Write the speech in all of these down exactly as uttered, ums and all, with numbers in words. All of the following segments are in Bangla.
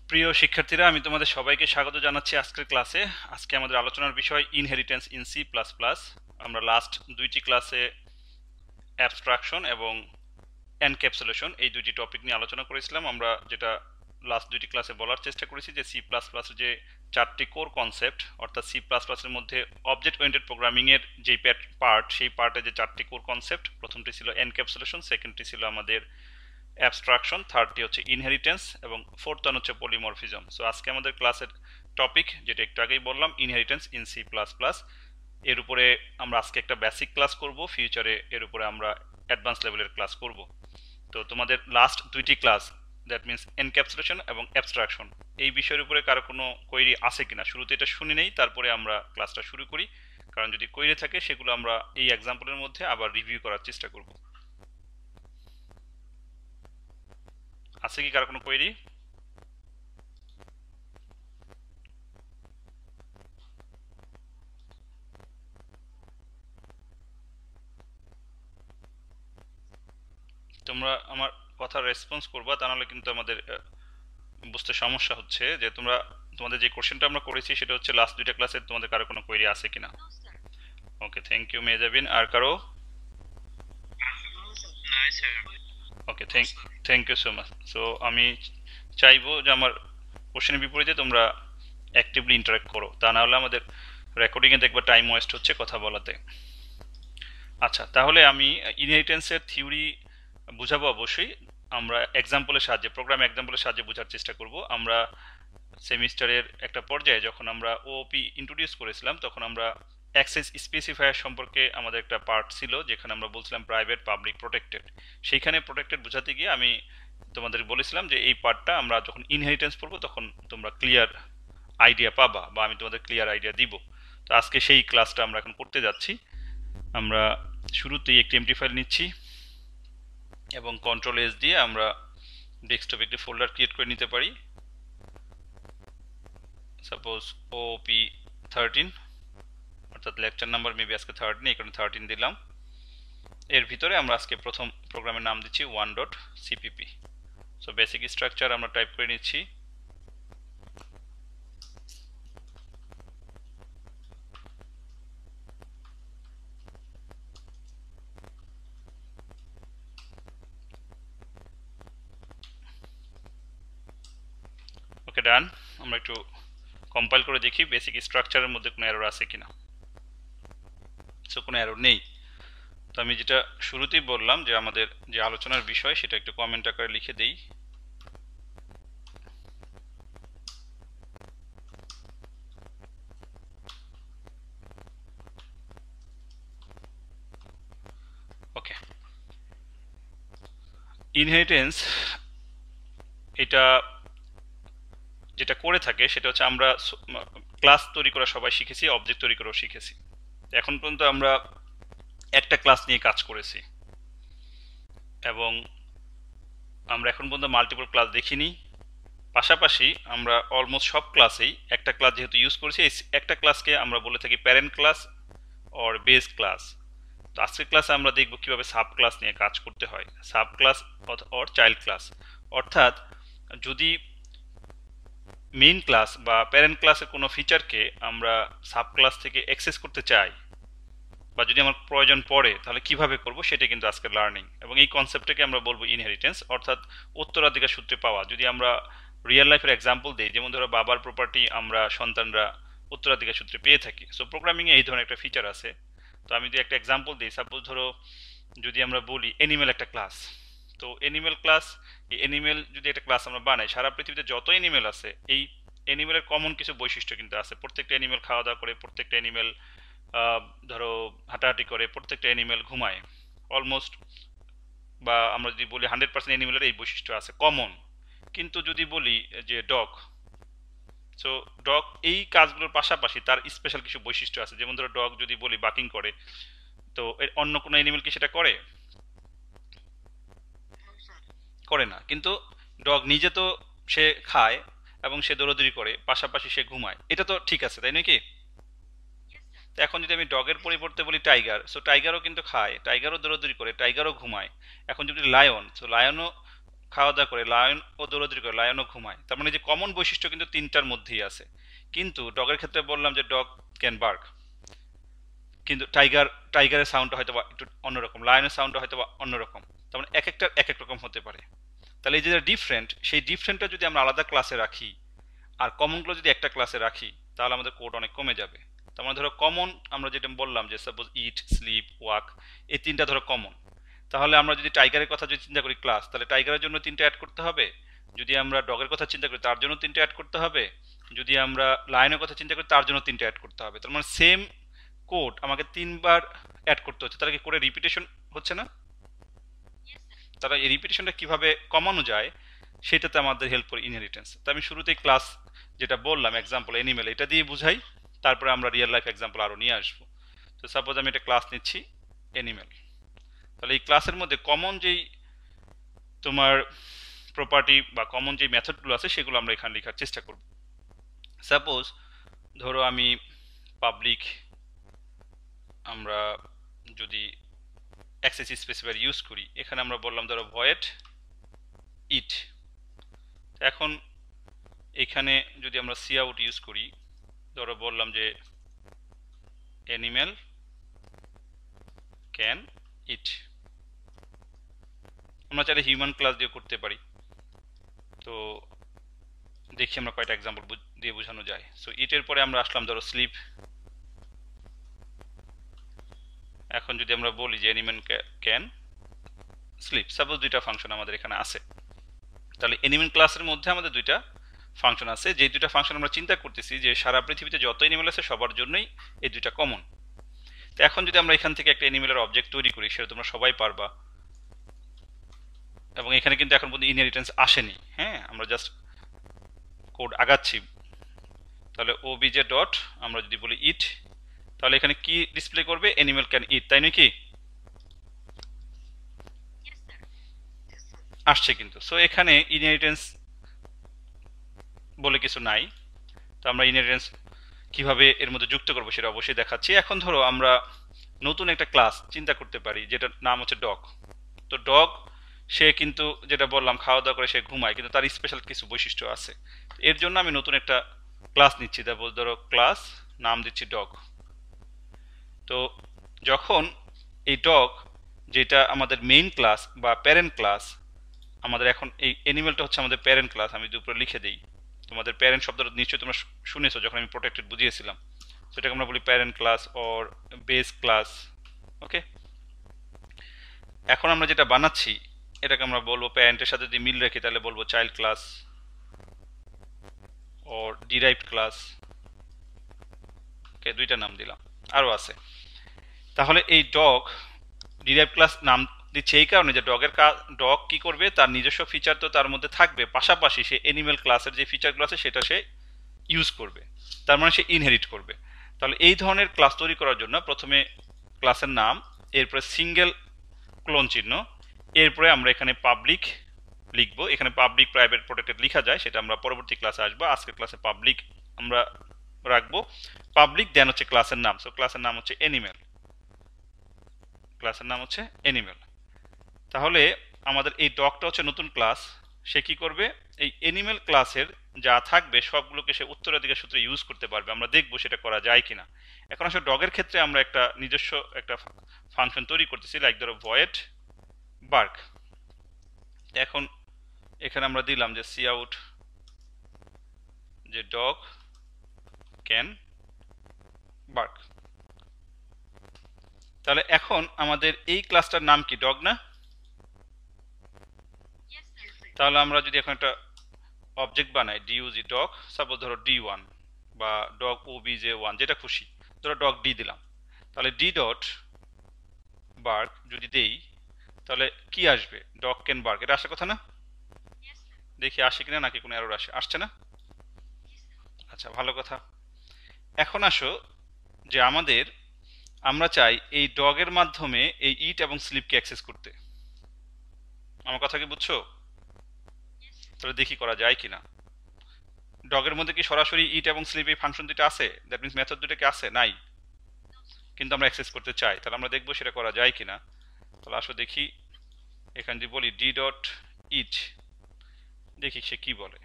প্রিয় শিক্ষার্থীরা, আমি তোমাদের সবাইকে স্বাগত জানাচ্ছি আজকের ক্লাসে। আজকে আমাদের আলোচনার বিষয় inheritance in C plus plus. আমরা লাস্ট দুইটি ক্লাসে অ্যাবস্ট্রাকশন এবং এনক্যাপসুলেশন এই দুইটি টপিক নিয়ে আলোচনা করেছিলাম। আমরা যেটা লাস্ট দুইটি ক্লাসে বলার চেষ্টা করেছি যে সি প্লাস প্লাসের যে চারটি কোর কনসেপ্ট, অর্থাৎ সি প্লাস প্লাসের মধ্যে অবজেক্ট ওরিয়েন্টেড প্রোগ্রামিংয়ের যেই পার্ট, সেই পার্টে যে চারটি কোর কনসেপ্ট, প্রথমটি ছিল এনক্যাপসুলেশন, সেকেন্ডটি ছিল আমাদের অ্যাবস্ট্রাকশন, থার্ডটি হচ্ছে ইনহেরিটেন্স এবং ফোর্থ ওয়ান হচ্ছে পলিমরফিজম। সো আজকে আমাদের ক্লাসের টপিক, যেটা একটু আগেই বললাম, inheritance in C plus plus. এর উপরে আমরা আজকে একটা বেসিক ক্লাস করব, ফিউচারে এর উপরে আমরা অ্যাডভান্স লেভেলের ক্লাস করব। তো তোমাদের লাস্ট দুইটি ক্লাস, দ্যাট মিনস এনক্যাপসুলেশন এবং অ্যাবস্ট্রাকশন, এই বিষয়ের উপরে কারো কোনো কোয়েরি আছে কিনা শুরুতে এটা শুনে নেই, তারপরে আমরা ক্লাসটা শুরু করি। কারণ যদি কোয়েরি থাকে সেগুলো আমরা এই এক্সাম্পলের মধ্যে আবার রিভিউ করার চেষ্টা করব। আছে কি কারো কোনো কোয়েরি? তোমরা আমার কথা রেসপন্স করবা, তা নাহলে কিন্তু আমাদের আহ, বুঝতে সমস্যা হচ্ছে। যে তোমরা, তোমাদের যে কোশ্চেনটা আমরা করেছি সেটা হচ্ছে লাস্ট দুইটা ক্লাসে তোমাদের কারো কোনো কোয়েরি আছে কিনা। ওকে, থ্যাংক ইউ মেজাবিন। আর কারো? Okay, thank thank you so much. So আমি চাইবো যে আমার কোশ্চেনের বিপরীতে তোমরা অ্যাক্টিভলি ইন্টারাক্ট করো, তা না হলে আমাদের রেকর্ডিংয়ে দেখবা টাইম ওয়েস্ট হচ্ছে কথা বলাতে। আচ্ছা, তাহলে আমি ইনহেরিটেন্সের থিওরি বুঝাবো অবশ্যই। আমরা এক্সাম্পলের সাহায্যে, প্রোগ্রাম এক্সাম্পলের সাহায্যে বোঝার চেষ্টা করব। আমরা সেমিস্টারের একটা পর্যায়ে যখন আমরা ওপি ইন্ট্রোডিউস করেছিলাম, তখন আমরা অ্যাক্সেস স্পেসিফায়ার সম্পর্কে আমাদের একটা পার্ট ছিল, যেখানে আমরা বলছিলাম প্রাইভেট, পাবলিক, প্রোটেক্টেড। সেইখানে প্রোটেক্টেড বোঝাতে গিয়ে আমি তোমাদের বলেছিলাম যে এই পার্টটা আমরা যখন ইনহেরিটেন্স পড়বো তখন তোমরা ক্লিয়ার আইডিয়া পাবা, বা আমি তোমাদের ক্লিয়ার আইডিয়া দিব। তো আজকে সেই ক্লাসটা আমরা এখন করতে যাচ্ছি। আমরা শুরুতেই একটি এমটি ফাইল নিচ্ছি এবং কন্ট্রোল এস দিয়ে আমরা ডেস্কটপে একটি ফোল্ডার ক্রিয়েট করে নিতে পারি। সাপোজ ওপি থার্টিন, অর্থাৎ লেকচার নাম্বার মেবি আজকে থার্টিন, এই কারণে থার্টিন দিলাম। এর ভিতরে আমরা আজকে প্রথম প্রোগ্রামের নাম দিচ্ছি one dot CPP. So basic structure আমরা টাইপ করে নিচ্ছি। ওকে, ডান। আমরা একটু কম্পাইল করে দেখি বেসিক স্ট্রাকচারের মধ্যে কোনো এরর আছে কিনা। সো কোনো এরর নেই। তো আমি যেটা শুরুতেই বললাম যে আমাদের যে আলোচনার বিষয় সেটা একটু কমেন্ট আকারে লিখে দেই। ওকে, ইনহেরিটেন্স এটা যেটা করে থাকে সেটা হচ্ছে আমরা ক্লাস তৈরি করা সবাই শিখেছি, অবজেক্ট তৈরি করাও শিখেছি। এখন পর্যন্ত আমরা একটা ক্লাস নিয়ে কাজ করেছি এবং আমরা এখন পর্যন্ত মাল্টিপল ক্লাস দেখিনি। পাশাপাশি আমরা অলমোস্ট সব ক্লাসেই একটা ক্লাস যেহেতু ইউজ করেছি, এই একটা ক্লাসকে আমরা বলে থাকি parent class or base class. তো আজকের ক্লাসে আমরা দেখব কিভাবে সাব ক্লাস নিয়ে কাজ করতে হয়, sub class or child class. অর্থাৎ যদি মেইন ক্লাস বা প্যারেন্ট ক্লাসের কোনো ফিচারকে আমরা সাব ক্লাস থেকে অ্যাক্সেস করতে চাই, বা যদি আমার প্রয়োজন পড়ে, তাহলে কিভাবে করব সেটা কিন্তু আজকের লার্নিং। এবং এই কনসেপ্টটাকে আমরা বলবো ইনহেরিটেন্স, অর্থাৎ উত্তরাধিকার সূত্রে পাওয়া। যদি আমরা রিয়েল লাইফের এক্সাম্পল দিই, যেমন ধরো বাবার প্রপার্টি আমরা সন্তানরা উত্তরাধিকার সূত্রে পেয়ে থাকি। সো প্রোগ্রামিংয়ে এই ধরনের একটা ফিচার আছে। তো আমি যদি একটা এক্সাম্পল দিই, সাপোজ ধরো যদি আমরা বলি অ্যানিমেল একটা ক্লাস, তো অ্যানিমেল ক্লাস, এই অ্যানিমেল যদি একটা ক্লাস আমরা বানাই, সারা পৃথিবীতে যত অ্যানিমেল আছে, এই অ্যানিমেলের কমন কিছু বৈশিষ্ট্য কিন্তু আছে। প্রত্যেকটা অ্যানিমেল খাওয়া দাওয়া করে, প্রত্যেকটা অ্যানিমেল ধরো হাঁটাহাঁটি করে, প্রত্যেকটা অ্যানিমেল ঘুমায় অলমোস্ট। বা আমরা যদি বলি হান্ড্রেড পার্সেন্ট অ্যানিমেলের এই বৈশিষ্ট্য আছে কমন। কিন্তু যদি বলি যে ডগ, সো ডগ এই কাজগুলোর পাশাপাশি তার স্পেশাল কিছু বৈশিষ্ট্য আছে। যেমন ধরো ডগ যদি বলি বাকিং করে, তো অন্য কোনো অ্যানিমেল কি সেটা করে? করে না। কিন্তু ডগ নিজে তো সে খায় এবং সে দৌড়াদৌড়ি করে, পাশাপাশি সে ঘুমায়, এটা তো ঠিক আছে, তাই নয় কি? তো এখন যদি আমি ডগের পরিবর্তে বলি টাইগার, সো টাইগারও কিন্তু খায়, টাইগারও দৌড়াদৌড়ি করে, টাইগারও ঘুমায়। এখন যদি লায়ন, সো লায়নও খাওয়া দাওয়া করে, লায়ন ও দৌড়াদৌড়ি করে, লায়নও ঘুমায়। তার মানে যে কমন বৈশিষ্ট্য কিন্তু তিনটার মধ্যেই আছে। কিন্তু ডগের ক্ষেত্রে বললাম যে ডগ ক্যান বার্ক, কিন্তু টাইগার টাইগারের সাউন্ডটা হয়তো বা একটু অন্যরকম, লায়নের সাউন্ডটা হয়তো বা অন্যরকম। তার মানে এক একটা এক এক রকম হতে পারে। তাহলে এই যে ডিফারেন্ট, সেই ডিফারেন্টটা যদি আমরা আলাদা ক্লাসে রাখি আর কমনগুলো যদি একটা ক্লাসে রাখি, তাহলে আমাদের কোড অনেক কমে যাবে। তার মানে ধরো কমন আমরা যেটা বললাম যে সাপোজ ইট, স্লিপ, ওয়াক, এই তিনটা ধরো কমন। তাহলে আমরা যদি টাইগারের কথা যদি চিন্তা করি ক্লাস, তাহলে টাইগারের জন্য তিনটা অ্যাড করতে হবে। যদি আমরা ডগের কথা চিন্তা করি তার জন্য তিনটা অ্যাড করতে হবে। যদি আমরা লায়নের কথা চিন্তা করি তার জন্য তিনটা অ্যাড করতে হবে। তার মানে সেম কোড আমাকে তিনবার অ্যাড করতে হচ্ছে। তাহলে কি করে রিপিটেশন হচ্ছে না? তাহলে এই রিপিটেশনটা কিভাবে কমানো যায় সেটাতে আমাদের হেল্প করে ইনহেরিটেন্স। তো আমি শুরুতেই ক্লাস যেটা বললাম এক্সাম্পল এনিমেল, এটা দিয়ে বুঝাই, তারপরে আমরা রিয়েল লাইফ এক্সাম্পল আরও নিয়ে আসবো। তো সাপোজ আমি একটা ক্লাস নিচ্ছি এনিমেল, তাহলে এই ক্লাসের মধ্যে কমন যেই তোমার প্রপার্টি বা কমন যেই মেথডগুলো আছে সেগুলো আমরা এখানে লেখার চেষ্টা করব। সাপোজ ধরো আমি পাবলিক, আমরা যদি অ্যাক্সেস স্পেসিফায়ার ইউজ করি, এখানে আমরা বললাম ধরো ভয়েড ইট। এখন এখানে যদি আমরা সি আউট ইউজ করি, ধরো বললাম যে অ্যানিমেল ক্যান ইট। আমরা চাইলে হিউম্যান ক্লাস দিয়ে করতে পারি। তো দেখি আমরা কয়টা এক্সাম্পল দিয়ে বোঝানো যায়। সো ইটের পরে আমরা আসলাম ধরো স্লিপ। এখন যদি আমরা বলি যে অ্যানিমেল ক্যান স্লিপ, সাপোজ দুইটা ফাংশন আমাদের এখানে আছে, তাহলে অ্যানিমেল ক্লাসের মধ্যে আমাদের দুইটা ফাংশন আছে। যে দুইটা ফাংশন আমরা চিন্তা করতেছি যে সারা পৃথিবীতে যত অ্যানিমেল আছে সবার জন্যই এই দুইটা কমন। তো এখন যদি আমরা এখান থেকে একটা অ্যানিমেলের অবজেক্ট তৈরি করি, সেটা তোমরা সবাই পারবা। এবং এখানে কিন্তু এখন পর্যন্ত ইনহেরিটেন্স আসেনি, হ্যাঁ, আমরা জাস্ট কোড আগাচ্ছি। তাহলে ওবিজে ডট আমরা যদি বলি ইট, তাহলে এখানে কি ডিসপ্লে করবে? অ্যানিমেল ক্যান ইট, তাই নাকি? আসছে কিন্তু। সো এখানে ইনহেরিটেন্স বলে কিছু নাই। তো আমরা ইনহেরিটেন্স কিভাবে এর মধ্যে যুক্ত করবো সেটা অবশ্যই দেখাচ্ছি। এখন ধরো আমরা নতুন একটা ক্লাস চিন্তা করতে পারি যেটার নাম হচ্ছে ডগ। তো ডগ সে কিন্তু যেটা বললাম খাওয়া দাওয়া করে সে ঘুমায়, কিন্তু তার স্পেশাল কিছু বৈশিষ্ট্য আছে। এর জন্য আমি নতুন একটা ক্লাস নিচ্ছি, তারপর ধরো ক্লাস নাম দিচ্ছি ডগ। তো যখন এই ডগ, যেটা আমাদের মেইন ক্লাস বা প্যারেন্ট ক্লাস, আমাদের এখন এই অ্যানিমেলটা হচ্ছে আমাদের প্যারেন্ট ক্লাস, আমি যদি উপরে লিখে দিই, তোমাদের প্যারেন্ট শব্দটা নিশ্চয়ই তোমরা শুনেছো যখন আমি প্রোটেক্টেড বুঝিয়েছিলাম। সেটাকে আমরা বলি parent class or base class. Okay, এখন আমরা যেটা বানাচ্ছি এটাকে আমরা বলবো প্যারেন্টের সাথে যদি মিল রেখে তাহলে বলবো child class or derived class. Okay, দুইটা নাম দিলাম, আরও আছে। তাহলে এই ডগ ডিরাইভড ক্লাস নাম দিচ্ছে এই কারণে যে ডগের ডগ কি করবে, তার নিজস্ব ফিচার তো তার মধ্যে থাকবে, পাশাপাশি সে অ্যানিমেল ক্লাসের যে ফিচারগুলো আছে সেটা সে ইউজ করবে, তার মানে সে ইনহেরিট করবে। তাহলে এই ধরনের ক্লাস তৈরি করার জন্য প্রথমে ক্লাসের নাম, এরপরে সিঙ্গেল ক্লোন চিহ্ন, এরপরে আমরা এখানে পাবলিক লিখবো। এখানে পাবলিক প্রাইভেট প্রোটেক্টেড লেখা যায়, সেটা আমরা পরবর্তী ক্লাসে আসবো। আজকের ক্লাসে পাবলিক আমরা রাখবো। পাবলিক দেন হচ্ছে ক্লাসের নাম। সো ক্লাসের নাম হচ্ছে অ্যানিমেল, ক্লাসের নাম হচ্ছে অ্যানিমেল। তাহলে আমাদের এই ডগটা হচ্ছে নতুন ক্লাস, সে কি করবে? এই অ্যানিমেল ক্লাসের যা থাকবে সবগুলোকে সে উত্তরাধিকার সূত্রে ইউজ করতে পারবে। আমরা দেখবো সেটা করা যায় কিনা। এখন আসলে ডগের ক্ষেত্রে আমরা একটা নিজস্ব একটা ফাংশন তৈরি করতেছি, লাইক ধরো ভয়েড বার্ক। এখন এখানে আমরা দিলাম যে সি আউট যে ডগ ক্যান বার্ক। তাহলে এখন আমাদের এই ক্লাসটার নাম কি? ডগ না? তাহলে আমরা যদি এখন একটা অবজেক্ট বানাই ডিউজি ডগ, সাপোজ ধরো ডি ওয়ান বা ডগ ওবিজে ওয়ান, যেটা খুশি, ধরো ডগ ডি দিলাম। তাহলে ডি ডট বার্ক যদি দেই তাহলে কি আসবে? ডগ ক্যান বার্ক, এটা আসার কথা না? দেখি আসে কিনা, নাকি কোনো এরর আসে? আসছে না? আচ্ছা, ভালো কথা। এখন আসো যে আমাদের আমরা চাই এই ডগের মাধ্যমে এই ইট এবং স্লিপকে অ্যাক্সেস করতে। আমার কথা কি বুঝছো? তাহলে দেখি করা যায় কিনা। ডগের মধ্যে কি সরাসরি ইট এবং স্লিপ এই ফাংশন দুটো আছে? দ্যাট মিন্স মেথড দুটো কি আছে? নাই, কিন্তু আমরা অ্যাক্সেস করতে চাই। তাহলে আমরা দেখবো সেটা করা যায় কিনা। তাহলে আসো দেখি, এখানে যদি বলি ডি ডট ইট, দেখি সে কি বলে।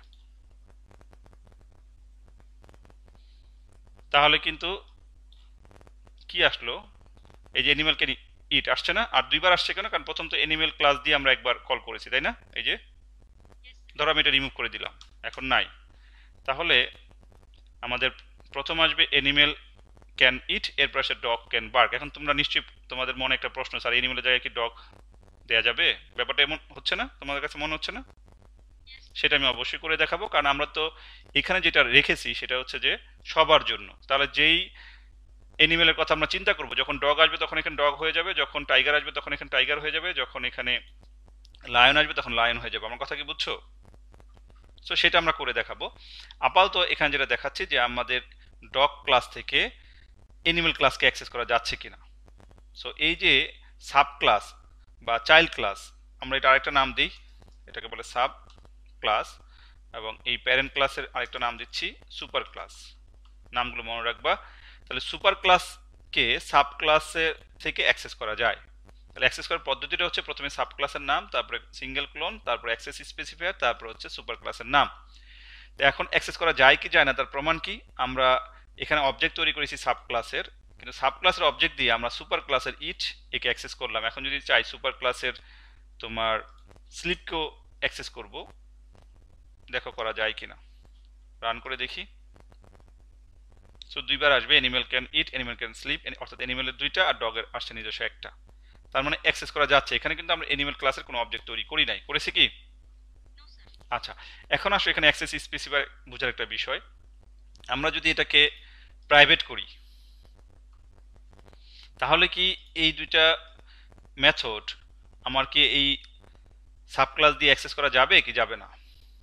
তাহলে কিন্তু কি আসলো, এই যে অ্যানিমেল ক্যান ইট আসছে না, আর দুইবার আসছে কেন? কারণ প্রথম তো অ্যানিমেল ক্লাস দিয়ে আমরা একবার কল করেছি, তাই না? এই যে ধরো আমি এটা রিমুভ করে দিলাম, এখন নাই। তাহলে আমাদের প্রথম আসবে অ্যানিমেল ক্যান ইট, এরপর আসে ডগ ক্যান বার্ক। এখন তোমরা নিশ্চয়ই, তোমাদের মনে একটা প্রশ্ন, স্যার অ্যানিমেলের জায়গায় কি ডগ দেয়া যাবে? ব্যাপারটা এমন হচ্ছে না? তোমাদের কাছে মনে হচ্ছে না? সেটা আমি অবশ্যই করে দেখাবো, কারণ আমরা তো এখানে যেটা রেখেছি সেটা হচ্ছে যে সবার জন্য। তাহলে যেই অ্যানিমেলের কথা আমরা চিন্তা করবো, যখন ডগ আসবে তখন এখানে ডগ হয়ে যাবে, যখন টাইগার আসবে তখন এখানে টাইগার হয়ে যাবে, যখন এখানে লায়ন আসবে তখন লায়ন হয়ে যাবে। আমার কথা কি বুঝছো? সো সেটা আমরা করে দেখাবো। আপাতত এখানে যেটা দেখাচ্ছি যে আমাদের ডগ ক্লাস থেকে অ্যানিমেল ক্লাসকে অ্যাক্সেস করা যাচ্ছে কিনা। সো এই যে সাব ক্লাস বা চাইল্ড ক্লাস, আমরা এটা আরেকটা নাম দিই, এটাকে বলে সাব ক্লাস, এবং এই প্যারেন্ট ক্লাসের আরেকটা নাম দিচ্ছি সুপার ক্লাস। নামগুলো মনে রাখবা। তাহলে সুপার ক্লাসকে সাব ক্লাসে থেকে অ্যাক্সেস করা যায়। তাহলে অ্যাক্সেস করার পদ্ধতিটা হচ্ছে প্রথমে সাব ক্লাসের নাম, তারপরে সিঙ্গেল ক্লোন, তারপরে অ্যাক্সেস স্পেসিফায়ার, তারপর হচ্ছে সুপার ক্লাসের নাম। তো এখন অ্যাক্সেস করা যায় কি যায় না তার প্রমাণ কি? আমরা এখানে অবজেক্ট তৈরি করেছি সাব ক্লাসের, কিন্তু সাব ক্লাসের অবজেক্ট দিয়ে আমরা সুপার ক্লাসের ইট একে অ্যাক্সেস করলাম। এখন যদি চাই সুপার ক্লাসের তোমার স্লিপকেও অ্যাক্সেস করব, দেখো করা যায় কিনা, রান করে দেখি। সো দুইবার আসবে animal can eat, animal can sleep, অর্থাৎ অ্যানিমেলের দুইটা আর ডগের আসছে নিজস্ব একটা। তার মানে অ্যাক্সেস করা যাচ্ছে। এখানে কিন্তু আমরা অ্যানিমেল ক্লাসের কোনো অবজেক্ট তৈরি করি নাই, করেছি কি? আচ্ছা, এখন আসো এখানে অ্যাক্সেস স্পেসিফাই বোঝার একটা বিষয়। আমরা যদি এটাকে প্রাইভেট করি, তাহলে কি এই দুইটা মেথড আমার কি এই সাব ক্লাস দিয়ে অ্যাক্সেস করা যাবে কি যাবে না?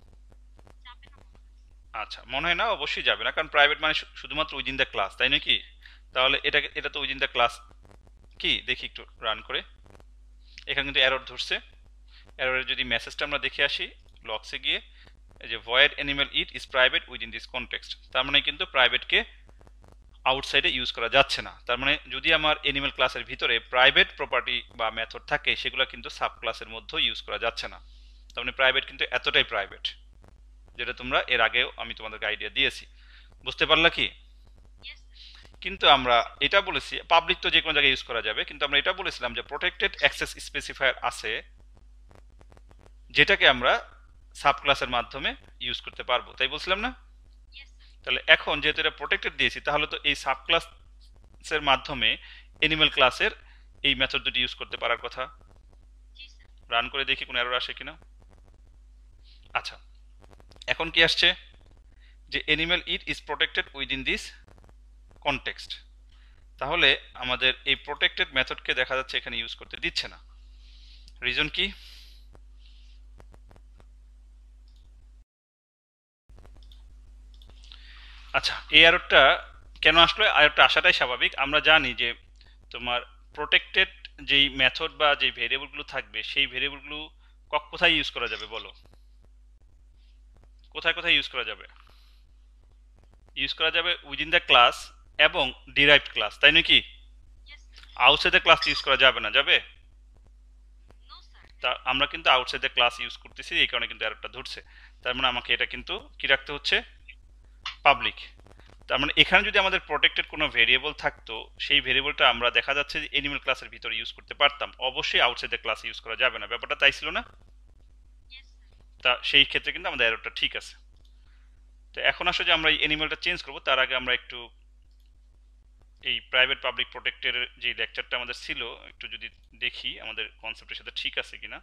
আচ্ছা, মনে হয় না, অবশ্যই যাবে না, কারণ প্রাইভেট মানে শুধুমাত্র উইদিন দ্য ক্লাস, তাই নাকি? তাহলে এটা এটা তো উইদিন দ্য ক্লাস। কি দেখি একটু রান করে, এখানে কিন্তু এরর ধরছে। এররের যদি মেসেজটা আমরা দেখে আসি লগসে গিয়ে, এই যে void animal eat is private within this context, তার মানে কিন্তু প্রাইভেটকে আউটসাইডে ইউজ করা যাচ্ছে না। তার মানে যদি আমার অ্যানিমেল ক্লাসের ভিতরে প্রাইভেট প্রপার্টি বা মেথড থাকে, সেগুলো কিন্তু সাব ক্লাসের মধ্যেও ইউজ করা যাচ্ছে না। তার মানে প্রাইভেট কিন্তু এতটাই প্রাইভেট, যেটা তোমরা এর আগেও আমি তোমাদেরকে আইডিয়া দিয়েছি। বুঝতে পারলা কি? কিন্তু আমরা এটা বলেছি পাবলিক তো যে কোনো জায়গায় ইউজ করা যাবে, কিন্তু আমরা এটা বলেছিলাম যে প্রোটেক্টেড অ্যাক্সেস স্পেসিফায়ার আছে, যেটাকে আমরা সাব ক্লাসের মাধ্যমে ইউজ করতে পারবো, তাই বলছিলাম না? তাহলে এখন যেহেতু এটা প্রোটেক্টেড দিয়েছি, তাহলে তো এই সাব ক্লাসের মাধ্যমে অ্যানিমেল ক্লাসের এই মেথড দুটি ইউজ করতে পারার কথা। রান করে দেখি কোন এরর আসে কিনা। আচ্ছা, এখন কি আসছে যে animal eat is protected within this context. তাহলে আমাদের এই প্রোটেক্টেড মেথডকে দেখা যাচ্ছে এখানে ইউজ করতে দিচ্ছে না। রিজন কি? আচ্ছা, এই এররটা কেন আসলো? এররটা আসাটাই স্বাভাবিক। আমরা জানি যে তোমার প্রোটেক্টেড যেই মেথড বা যেই ভেরিয়েবলগুলো থাকবে, সেই ভেরিয়েবলগুলো কোথায় ইউজ করা যাবে বলো? কোথায় কোথায় ইউজ করা যাবে? ইউজ করা যাবে উইদিন দ্য ক্লাস এবং ডিরাইভড ক্লাস, তাই নাকি? আউটসাইড দ্য ক্লাস ইউজ করা যাবে না, যাবে? তা আমরা কিন্তু আউটসাইড দ্য ক্লাস ইউজ করতেছি, এই কারণে কিন্তু এররটা ধরছে। তার মানে আমাকে এটা কিন্তু কি রাখতে হচ্ছে? পাবলিক। তার মানে এখানে যদি আমাদের প্রোটেক্টেড কোনো ভেরিয়েবল থাকতো, সেই ভেরিয়েবলটা আমরা দেখা যাচ্ছে যে অ্যানিমেল ক্লাসের ভিতরে ইউজ করতে পারতাম, অবশ্যই আউটসাইড দ্য ক্লাস ইউজ করা যাবে না। ব্যাপারটা তাই ছিল না? তা সেই ক্ষেত্রে কিন্তু আমাদের এররটা ঠিক আছে। তো এখন আসলে যে আমরা এই অ্যানিমেলটা চেঞ্জ করব, তার আগে আমরা একটু এই প্রাইভেট পাবলিক প্রোটেক্টের যে লেকচারটা আমাদের ছিল, একটু যদি দেখি আমাদের কনসেপ্টের সাথে ঠিক আছে কিনা।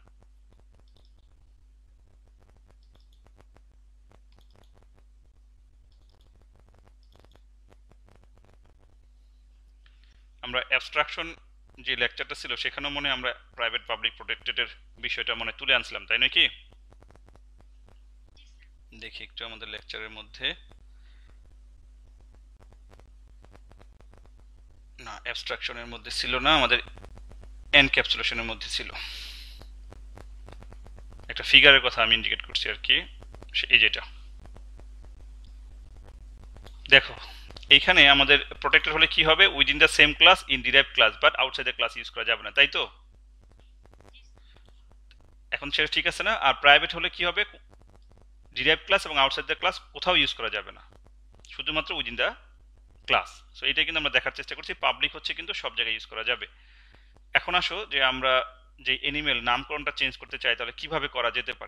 আমরা অ্যাবস্ট্রাকশন যে লেকচারটা ছিল, সেখানেও মনে আমরা প্রাইভেট পাবলিক প্রোটেক্টেডের বিষয়টা মনে তুলে আনছিলাম, তাই নাকি? দেখি একটু আমাদের লেকচারের মধ্যে, না অ্যাবস্ট্রাকশনের মধ্যে ছিল না, আমাদের এনক্যাপসুলেশনের মধ্যে ছিল। একটা ফিগারের কথা আমি ইন্ডিকেট করছি আর কি, এই যেটা দেখো, এইখানে আমাদের প্রোটেক্টেড হলে কি হবে? Within the same class in derived class but outside the class use করা যাবে না, তাই তো? এখন সেটা ঠিক আছে না? আর প্রাইভেট হলে কি হবে? ডিরাইভ ক্লাস এবং আউটসাইড দ্য ক্লাস কোথাও ইউজ করা যাবে না, শুধুমাত্র উইদিন দ্য ক্লাস। সো এটাই কিন্তু আমরা দেখার চেষ্টা করছি। পাবলিক হচ্ছে কিন্তু সব জায়গায় ইউজ করা যাবে। এখন আসো যে আমরা যে অ্যানিমেল নামকরণটা চেঞ্জ করতে চাই তাহলে কিভাবে করা যেতে পারে।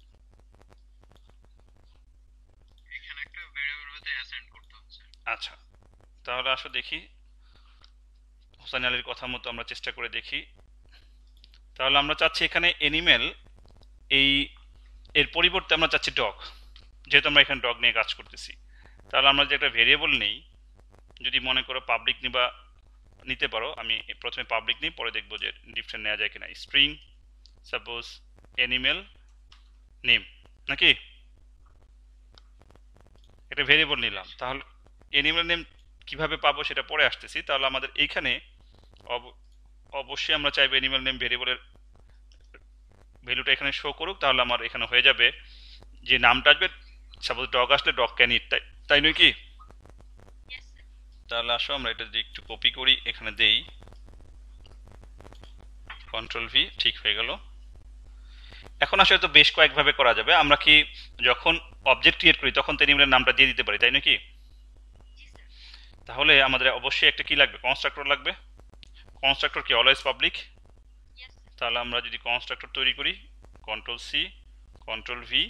এখানে একটা ভেরিয়েবলতে অ্যাসাইন করতে হচ্ছে। আচ্ছা, তাহলে আসো দেখি হোসেন আলীর কথা মতো আমরা চেষ্টা করে দেখি। তাহলে আমরা চাচ্ছি এখানে অ্যানিমেল, এই এর পরিবর্তে আমরা চাচ্ছি ডগ, যেহেতু আমরা এখানে ডগ নিয়ে কাজ করতেছি। তাহলে আমরা যে একটা ভেরিয়েবল নেই, যদি মনে করো পাবলিক নিবা নিতে পারো, আমি প্রথমে পাবলিক নিই, পরে দেখবো যে ডিফারেন্ট নেওয়া যায় কিনা। স্ট্রিং সাপোজ অ্যানিমেল নেম, নাকি একটা ভেরিয়েবল নিলাম। তাহলে অ্যানিমেল নেম কিভাবে পাবো সেটা পরে আসতেছি। তাহলে আমাদের এইখানে অবশ্যই আমরা চাইবো অ্যানিমেল নেম ভেরিয়েবলের ভ্যালুটা এখানে শো করুক। তাহলে আমার এখানে হয়ে যাবে যে নামটা আসবে, সাপোজ ডগ আসলে ডগ ক্যান ইট, তাই তাই নয় কি? তাহলে আসো আমরা এটা যদি একটু কপি করি, এখানে দেই কন্ট্রোল ভি, ঠিক হয়ে গেল। এখন আসলে তো বেশ কয়েকভাবে করা যাবে। আমরা কি যখন অবজেক্ট ক্রিয়েট করি তখন তো অ্যানিমেলের নামটা দিয়ে দিতে পারি, তাই নাকি? তাহলে আমাদের অবশ্যই একটা কি লাগবে, কনস্ট্রাক্টর লাগবে। কনস্ট্রাক্টর কি অলওয়েজ পাবলিক। তাহলে আমরা যদি কনস্ট্রাক্টর তৈরি করি, কন্ট্রোল সি কন্ট্রোল ভি,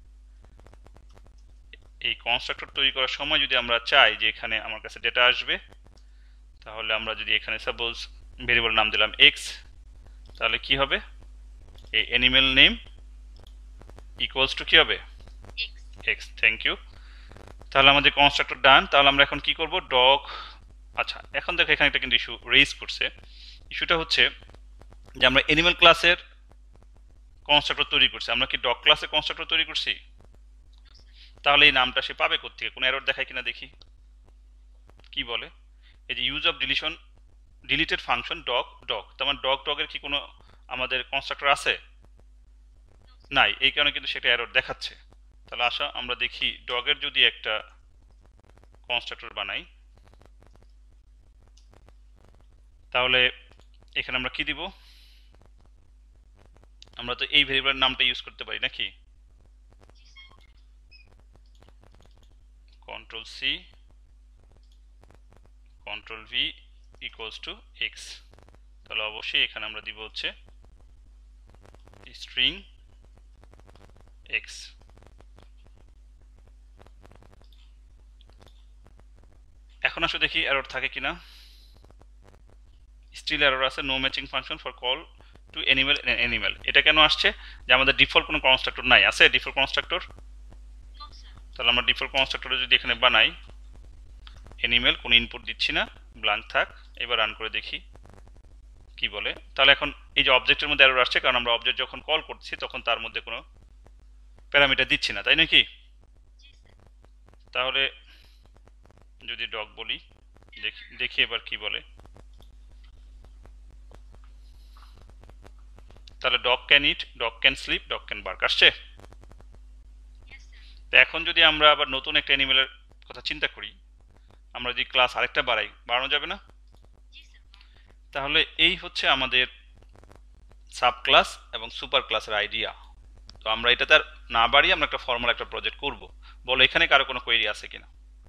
এই কনস্ট্রাক্টর তৈরি করার সময় যদি আমরা চাই যে এখানে আমার কাছে ডেটা আসবে, তাহলে আমরা যদি এখানে সাপোজ ভেরিয়েবল নাম দিলাম এক্স, তাহলে কি হবে, এই অ্যানিমেল নেম ইকুয়ালস টু কি হবে, এক্স। Thank you. তাহলে আমাদের কনস্ট্রাক্টর ডান। তাহলে আমরা এখন কি করব, ডগ। আচ্ছা, এখন দেখো এখানে একটা কিন্তু ইস্যু রেইজ করছে। ইস্যুটা হচ্ছে যে আমরা অ্যানিমেল ক্লাসের কনস্ট্রাক্টর তৈরি করছি, আমরা কি ডগ ক্লাসের কনস্ট্রাক্টর তৈরি করছি? তাহলে এই নামটা সে পাবে কোত্থেকে? কোনো এরর দেখায় কিনা দেখি কি বলে। এই যে use of deletion deleted function dog dog, তার মানে ডগ ডগের কি কোনো আমাদের কনস্ট্রাক্টর আছে? নাই, এই কারণে কিন্তু সেটা এরর দেখাচ্ছে। তাহলে আসা আমরা দেখি ডগের যদি একটা কনস্ট্রাক্টর বানাই, তাহলে এখানে আমরা কি দিব, আমরা তো এই ভেরিয়েবলের নামটা ইউজ করতে পারি নাকি। Control C control V equals to X. তাহলে অবশ্যই এখানে আমরা দিব হচ্ছে স্ট্রিং এক্স। এখন আসলে দেখি এরর থাকে কিনা। স্টিল এরর আছে, no matching function for call to animal animal. এটা কেন আসছে? যে আমাদের ডিফল্ট কোনো কনস্ট্রাক্টর নাই। আছে ডিফল্ট কনস্ট্রাক্টর? তাহলে আমরা ডিফল্ট কনস্ট্রাক্টর যদি এখানে বানাই, অ্যানিমেল কোনো ইনপুট দিচ্ছি না, ব্ল্যাঙ্ক থাক। এবার রান করে দেখি কি বলে। তাহলে এখন এই যে অবজেক্টের মধ্যে এরর আসছে, কারণ আমরা অবজেক্ট যখন কল করছি তখন তার মধ্যে কোনো প্যারামিটার দিচ্ছি না, তাই নাকি? তাহলে যদি ডগ বলি, দেখি দেখি এবার কি বলে। তাহলে dog can eat, dog can sleep, dog can bark আসছে। তো এখন যদি আমরা আবার নতুন একটা অ্যানিমেলের কথা চিন্তা করি, আমরা যদি ক্লাস আরেকটা বাড়াই, বাড়ানো যাবে না? তাহলে এই হচ্ছে আমাদের সাব ক্লাস এবং সুপার ক্লাসের আইডিয়া। তো আমরা এটা তার না বাড়িয়ে আমরা একটা ফর্মাল একটা প্রজেক্ট করব। বলো এখানে কারো কোনো কোয়েরি আছে কিনা,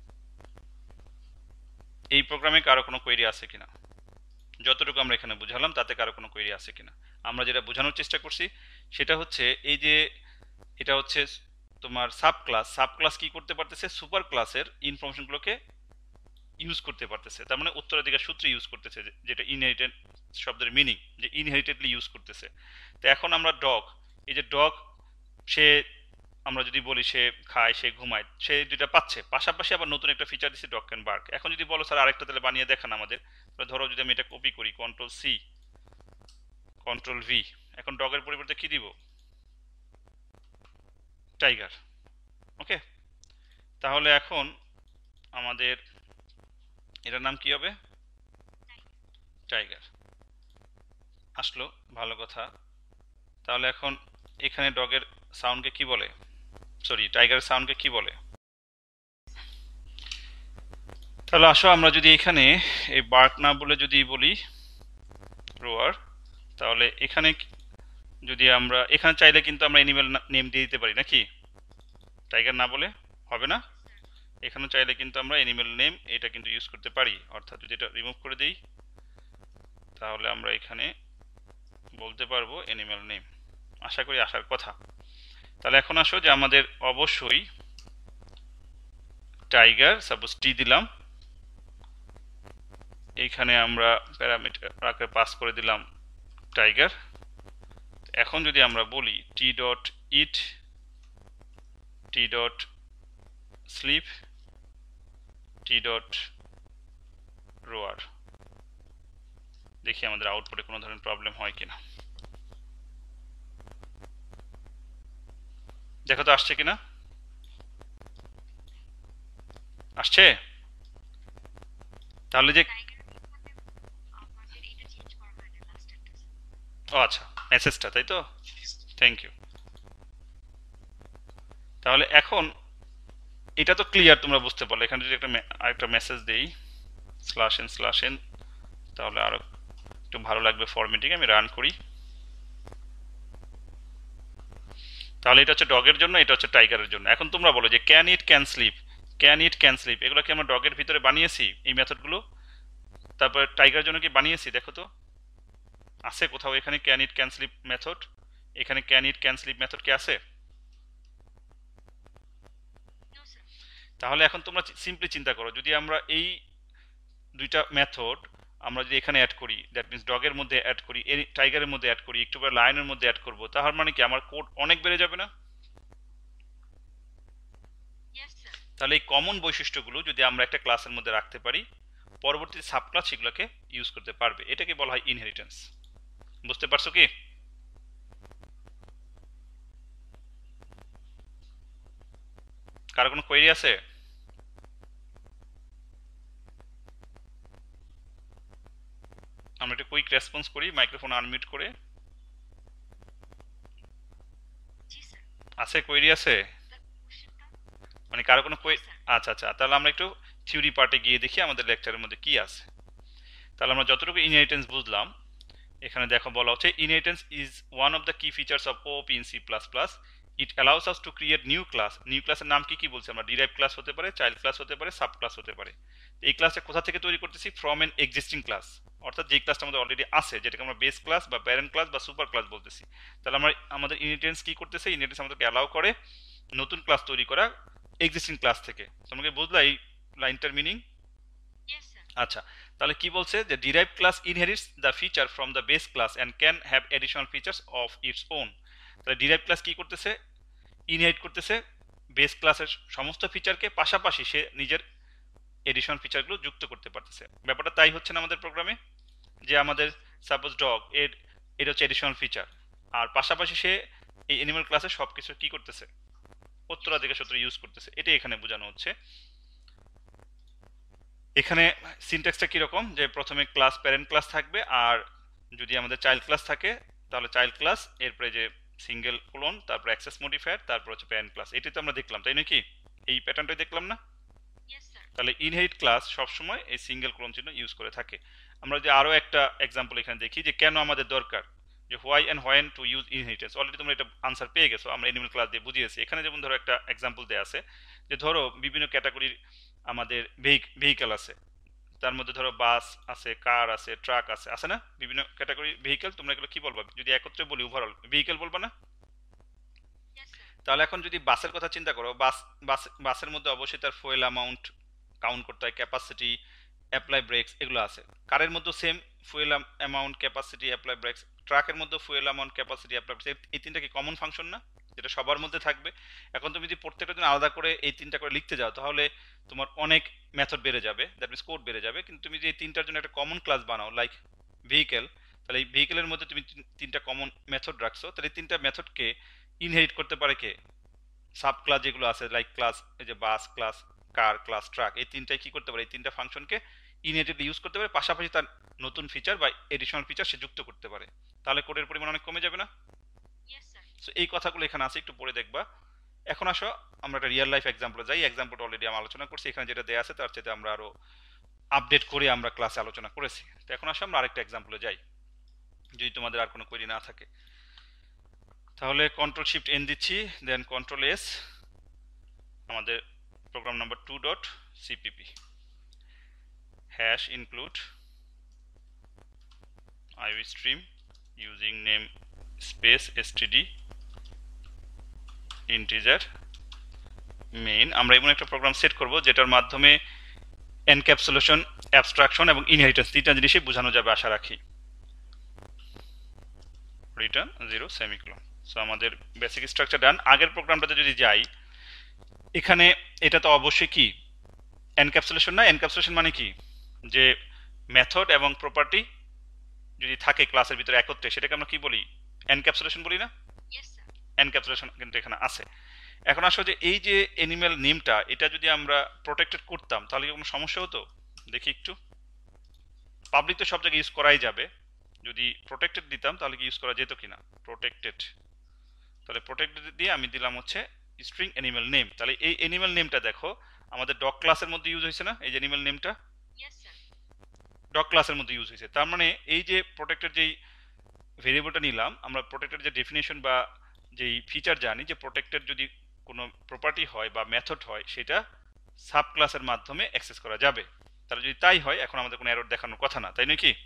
এই প্রোগ্রামে কারো কোনো কোয়েরি আছে কিনা, যতটুকু আমরা এখানে বুঝালাম তাতে কারো কোনো কোয়েরি আছে কিনা। আমরা যেটা বোঝানোর চেষ্টা করছি সেটা হচ্ছে এই যে এটা হচ্ছে তোমার সাব ক্লাস, সাব ক্লাস কি করতে পারতেছে, সুপার ক্লাসের ইনফরমেশনগুলোকে ইউজ করতে পারতেছে। তার মানে উত্তরাধিকার সূত্র ইউজ করতেছে, যেটা ইনহেরিটেড শব্দের মিনিং, যে ইনহেরিটেডলি ইউজ করতেছে। তো এখন আমরা ডগ, এই যে ডগ, সে আমরা যদি বলি সে খায়, সে ঘুমায়, সে দুটা পাচ্ছে। পাশাপাশি আবার নতুন একটা ফিচার দিচ্ছে ডগ ক্যান বার্ক। এখন যদি বলো স্যার আরেকটা তাহলে বানিয়ে দেখান আমাদের, ধরো যদি আমি এটা কপি করি, কন্ট্রোল সি কন্ট্রোল ভি, এখন ডগের পরিবর্তে কি দিব, টাইগার। ওকে, তাহলে এখন আমাদের এটার নাম কি হবে, টাইগার আসলো, ভালো কথা। তাহলে এখন এখানে ডগের সাউন্ডকে কি বলে, সরি টাইগারের সাউন্ডকে কি বলে। তাহলে আসো আমরা যদি এখানে এই বার্ক না বলে যদি বলি রোয়ার, তাহলে এখানে যদি আমরা এখানে চাইলে কিন্তু আমরা অ্যানিমেল নেম দিয়ে দিতে পারি নাকি। টাইগার না বলে হবে না। এখানে চাইলে কিন্তু আমরা অ্যানিমেল নেম এটা কিন্তু ইউজ করতে পারি, অর্থাৎ যদি এটা রিমুভ করে দিই তাহলে আমরা এখানে বলতে পারবো অ্যানিমেল নেম। আশা করি আসার কথা। তাহলে এখন আসো যে আমাদের অবশ্যই টাইগার, সাপোজ টি দিলাম, এইখানে আমরা প্যারামিটার পাস করে দিলাম টাইগার। এখন যদি আমরা বলি T dot eat, T dot sleep, T dot roar, দেখি আমাদের আউটপুটে কোনো ধরনের প্রবলেম হয় কিনা। দেখো তো আসছে কিনা, আসছে? তাহলে যে ও আচ্ছা, মেসেজটা তাই তো, থ্যাংক ইউ। তাহলে এখন এটা তো ক্লিয়ার, তোমরা বুঝতে পারলে। এখানে যদি একটা আরেকটা মেসেজ দেই স্ল্যাশ এন স্ল্যাশ এন, তাহলে আরো একটু ভালো লাগবে ফরম্যাটিং। আমি রান করি, তাহলে এটা হচ্ছে ডগের জন্য, এটা হচ্ছে টাইগারের জন্য। এখন তোমরা বলো যে can eat can sleep, can eat can sleep, এগুলো কি আমরা ডগের ভিতরে বানিয়েছি এই মেথডগুলো? তারপরে টাইগারের জন্য কি বানিয়েছি? দেখো তো আছে কোথাও এখানে can eat can sleep method? এখানে can eat can sleep method কি আছে? তাহলে এখন তোমরা সিম্পলি চিন্তা করো, যদি আমরা এই দুইটা মেথড আমরা যদি এখানে অ্যাড করি, দ্যাট মিনস ডগের মধ্যে অ্যাড করি, এই টাইগারের মধ্যে অ্যাড করি, একটু পরে লায়নের মধ্যে অ্যাড করবো, তার মানে কি আমার কোড অনেক বেড়ে যাবে না? তাহলে এই কমন বৈশিষ্ট্যগুলো যদি আমরা একটা ক্লাসের মধ্যে রাখতে পারি, পরবর্তী সাবক্লাস সেগুলোকে ইউজ করতে পারবে। এটাকে বলা হয় ইনহেরিটেন্স। বুঝতে পারছো কি? কারো কোনো কোয়েরি আছে? আমরা একটা কুইক রেসপন্স করি মাইক্রোফোন আনমিউট করে। আছে কোয়েরি আছে? মানে কারো কোনো কোয়েরি? আচ্ছা আচ্ছা, তাহলে আমরা একটু থিওরি পার্টে গিয়ে দেখি আমাদের লেকচারের মধ্যে কি আছে। তাহলে আমরা যতটুকু ইনহেরিটেন্স বুঝলাম, এখানে দেখো বলা হচ্ছে inheritance is one of the key features of OOP in C plus plus. It allows us to create new class. New ক্লাসের নাম কি কি বলছে আমরা? ডিরাইভ ক্লাস হতে পারে, চাইল্ড ক্লাস হতে পারে, সাব ক্লাস হতে পারে। এই ক্লাসটা কোথা থেকে তৈরি করতেছি? ফ্রম এন এক্সিস্টিং ক্লাস, অর্থাৎ যে ক্লাসটা আমাদের অলরেডি আছে, যেটাকে আমরা বেস ক্লাস বা প্যারেন্ট ক্লাস বা সুপার ক্লাস বলতেছি। তাহলে আমরা আমাদের ইনহেরিটেন্স কি করতেছে? ইনহেরিটেন্স আমাদেরকে অ্যালাউ করে নতুন ক্লাস তৈরি করা এক্সিস্টিং ক্লাস থেকে। তোমাকে বুঝলা এই লাইনটার মিনিং? আচ্ছা, তাহলে কি বলছে যে derive class inherits the feature from the base class and can have additional features of its own. তাহলে ডিরাইভ ক্লাস কি করতেছে? ইনহেরিট করতেছে বেস ক্লাসের সমস্ত ফিচারকে, পাশাপাশি সে নিজের এডিশনাল ফিচারগুলো যুক্ত করতে পারতেছে। ব্যাপারটা তাই হচ্ছে না আমাদের প্রোগ্রামে, যে আমাদের সাপোজ ডগ এর এটা হচ্ছে এডিশনাল ফিচার, আর পাশাপাশি সে এই অ্যানিমাল ক্লাসে সব কিছু কি করতেছে? উত্তরাধিকার সূত্র ইউজ করতেছে। এটাই এখানে বোঝানো হচ্ছে। এখানে সিনট্যাক্সটা কিরকম, যে প্রথমে ক্লাস প্যারেন্ট ক্লাস থাকবে, আর যদি আমাদের চাইল্ড ক্লাস থাকে তাহলে চাইল্ড ক্লাস, এরপরে যে সিঙ্গেল কোলন, তারপর অ্যাক্সেস মডিফায়ার, তারপর হচ্ছে প্যারেন্ট ক্লাস। এটাই তো আমরা দেখলাম, তাই নাকি? এই প্যাটার্নটাই দেখলাম না? তাহলে ইনহেরিট ক্লাস সবসময় এই সিঙ্গেল কোলন চিহ্ন ইউজ করে থাকে। আমরা যদি আরো একটা এক্সাম্পল এখানে দেখি যে কেন আমাদের দরকার, যে why and when to use inheritance. Already তোমরা এটা আনসার পেয়ে গেছো, আমরা এনিমেল ক্লাস দিয়ে বুঝিয়েছি। এখানে যেমন ধরো একটা এক্সাম্পল দেওয়া আছে, যে ধরো বিভিন্ন ক্যাটাগরির আমাদের ভেহিকেল আছে, তার মধ্যে ধরো বাস আছে, কার আছে, ট্রাক আছে, আছে না বিভিন্ন ক্যাটাগরি ভেহিকেল? তোমরা এগুলো কি বলবা যদি একত্রে বলি? ওভারঅল ভেহিকেল বলবা না? তাহলে এখন যদি বাসের কথা চিন্তা করো, বাস বাস বাসের মধ্যে অবশ্যই তার ফুয়েল অ্যামাউন্ট কাউন্ট করতে হয়, ক্যাপাসিটি, অ্যাপ্লাই ব্রেকস এগুলো আছে। কারের মধ্যে same fuel amount, capacity, apply brakes. ট্রাকের মধ্যে fuel amount, capacity, apply brakes, এই তিনটা কি কমন ফাংশন না, যেটা সবার মধ্যে থাকবে? এখন তুমি যদি প্রত্যেকটা দিন আলাদা করে এই তিনটা করে লিখতে যাও, তাহলে তোমার অনেক মেথড বেড়ে যাবে, দ্যাট মিনস কোড বেড়ে যাবে। কিন্তু তুমি যে এই তিনটার জন্য একটা কমন ক্লাস বানাও লাইক ভেহিকেল, তাহলে এই ভেহিকেলের মধ্যে তুমি তিনটা কমন মেথড রাখছো, তাহলে এই তিনটা মেথডকে ইনহেরিট করতে পারে কে? সাব ক্লাস যেগুলো আছে, লাইক ক্লাস, এই যে bus class, car class, truck, এই তিনটাই কি করতে পারে? এই তিনটা ফাংশনকে ইনহেরিটেডলি ইউজ করতে পারে, পাশাপাশি তার নতুন ফিচার বা এডিশনাল ফিচার সে যুক্ত করতে পারে। তাহলে কোডের পরিমাণ অনেক কমে যাবে না? সো এই কথাগুলো এখানে আছে, একটু পড়ে দেখবা। এখন আসো আমরা একটা রিয়েল লাইফ এক্সাম্পলে যাই। এক্সাম্পলটা অলরেডি আমরা আলোচনা করছি, এখানে যেটা দেয়া আছে তার চাইতে আমরা আরো আপডেট করে আমরা ক্লাসে আলোচনা করেছি। তো এখন আসো আমরা আরেকটা এক্সাম্পলে যাই, যদি তোমাদের আর কোনো কোয়েরি না থাকে। তাহলে কন্ট্রোল শিফট এন দিচ্ছি, দেন কন্ট্রোল এস। আমাদের program number two dot CPP hash include iv stream using name space std integer main। আমরা এমন একটা প্রোগ্রাম সেট করব যেটার মাধ্যমে এনক্যাপসুলেশন, অ্যাবস্ট্রাকশন এবং ইনহেরিটেন্স তিনটা জিনিসই বোঝানো যাবে আশা রাখি। Return zero semicolon. সো আমাদের বেসিক স্ট্রাকচার ডান। আগের প্রোগ্রামটাতে যদি যাই, এখানে এটা তো অবশ্যই কি এনক্যাপসুলেশন না? এনক্যাপসুলেশন মানে কি, যে মেথড এবং প্রপার্টি যদি থাকে ক্লাসের ভিতরে একত্রে, সেটাকে আমরা কি বলি? এনক্যাপসুলেশন বলি না? এনক্যাপসুলেশন কিন্তু এখানে আছে। এখন আসলে যে এই যে অ্যানিমেল নেমটা, এটা যদি আমরা প্রোটেক্টেড করতাম তাহলে কি কোনো সমস্যা হতো? দেখি একটু। পাবলিক তো সব জায়গায় ইউজ করাই যাবে, যদি প্রোটেক্টেড দিতাম তাহলে কি ইউজ করা যেত কিনা? প্রোটেক্টেড, তাহলে প্রোটেক্টেড দিয়ে আমি দিলাম হচ্ছে স্ট্রিং অ্যানিমেল নেম। তাহলে এই অ্যানিমেল নেমটা দেখো আমাদের ডগ ক্লাসের মধ্যে ইউজ হয়েছে না? এই যে অ্যানিমেল নেমটা ডগ ক্লাসের মধ্যে ইউজ হয়েছে। তার মানে এই যে প্রোটেক্টেড যেই ভেরিয়েবলটা নিলাম, আমরা প্রোটেক্টেড যে ডেফিনেশন বা যেই ফিচার জানি যে প্রোটেক্টেড যদি কোনো প্রপার্টি হয় বা মেথড হয়, সেটা সাব ক্লাসের মাধ্যমে অ্যাক্সেস করা যাবে। তাহলে যদি তাই হয়, এখন আমাদের কোনো এরর দেখানোর কথা না, তাই নাকি?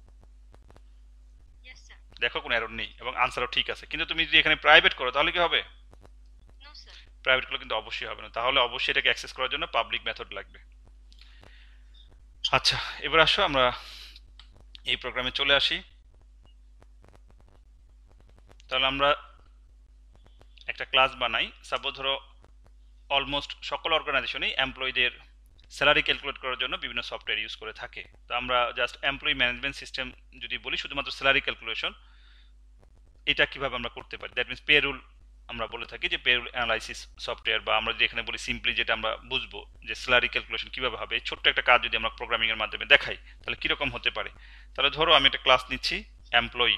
দেখো কোনো এরর নেই এবং আনসারও ঠিক আছে। কিন্তু তুমি যদি এখানে প্রাইভেট করো তাহলে কি হবে? প্রাইভেট করলে কিন্তু অবশ্যই হবে না, তাহলে অবশ্যই এটাকে অ্যাক্সেস করার জন্য পাবলিক মেথড লাগবে। আচ্ছা, এবার আসো আমরা এই প্রোগ্রামে চলে আসি। তাহলে আমরা একটা ক্লাস বানাই। সাপোজ ধরো অলমোস্ট সকল অর্গানাইজেশনেই এমপ্লয়ীদের স্যালারি ক্যালকুলেট করার জন্য বিভিন্ন সফটওয়্যার ইউজ করে থাকে। তো আমরা জাস্ট এমপ্লয়ি ম্যানেজমেন্ট সিস্টেম যদি বলি, শুধুমাত্র স্যালারি ক্যালকুলেশন, এটা কিভাবে আমরা করতে পারি, দ্যাট মিনস পেরুল আমরা বলে থাকি যে পেরুল অ্যানালাইসিস সফটওয়্যার, বা আমরা যদি এখানে বলি সিম্পলি যেটা আমরা বুঝবো যে স্যালারি ক্যালকুলেশন কিভাবে হবে, এই ছোট্ট একটা কাজ যদি আমরা প্রোগ্রামিং এর মাধ্যমে দেখাই তাহলে কিরকম হতে পারে। তাহলে ধরো আমি একটা ক্লাস নিচ্ছি এমপ্লয়ি।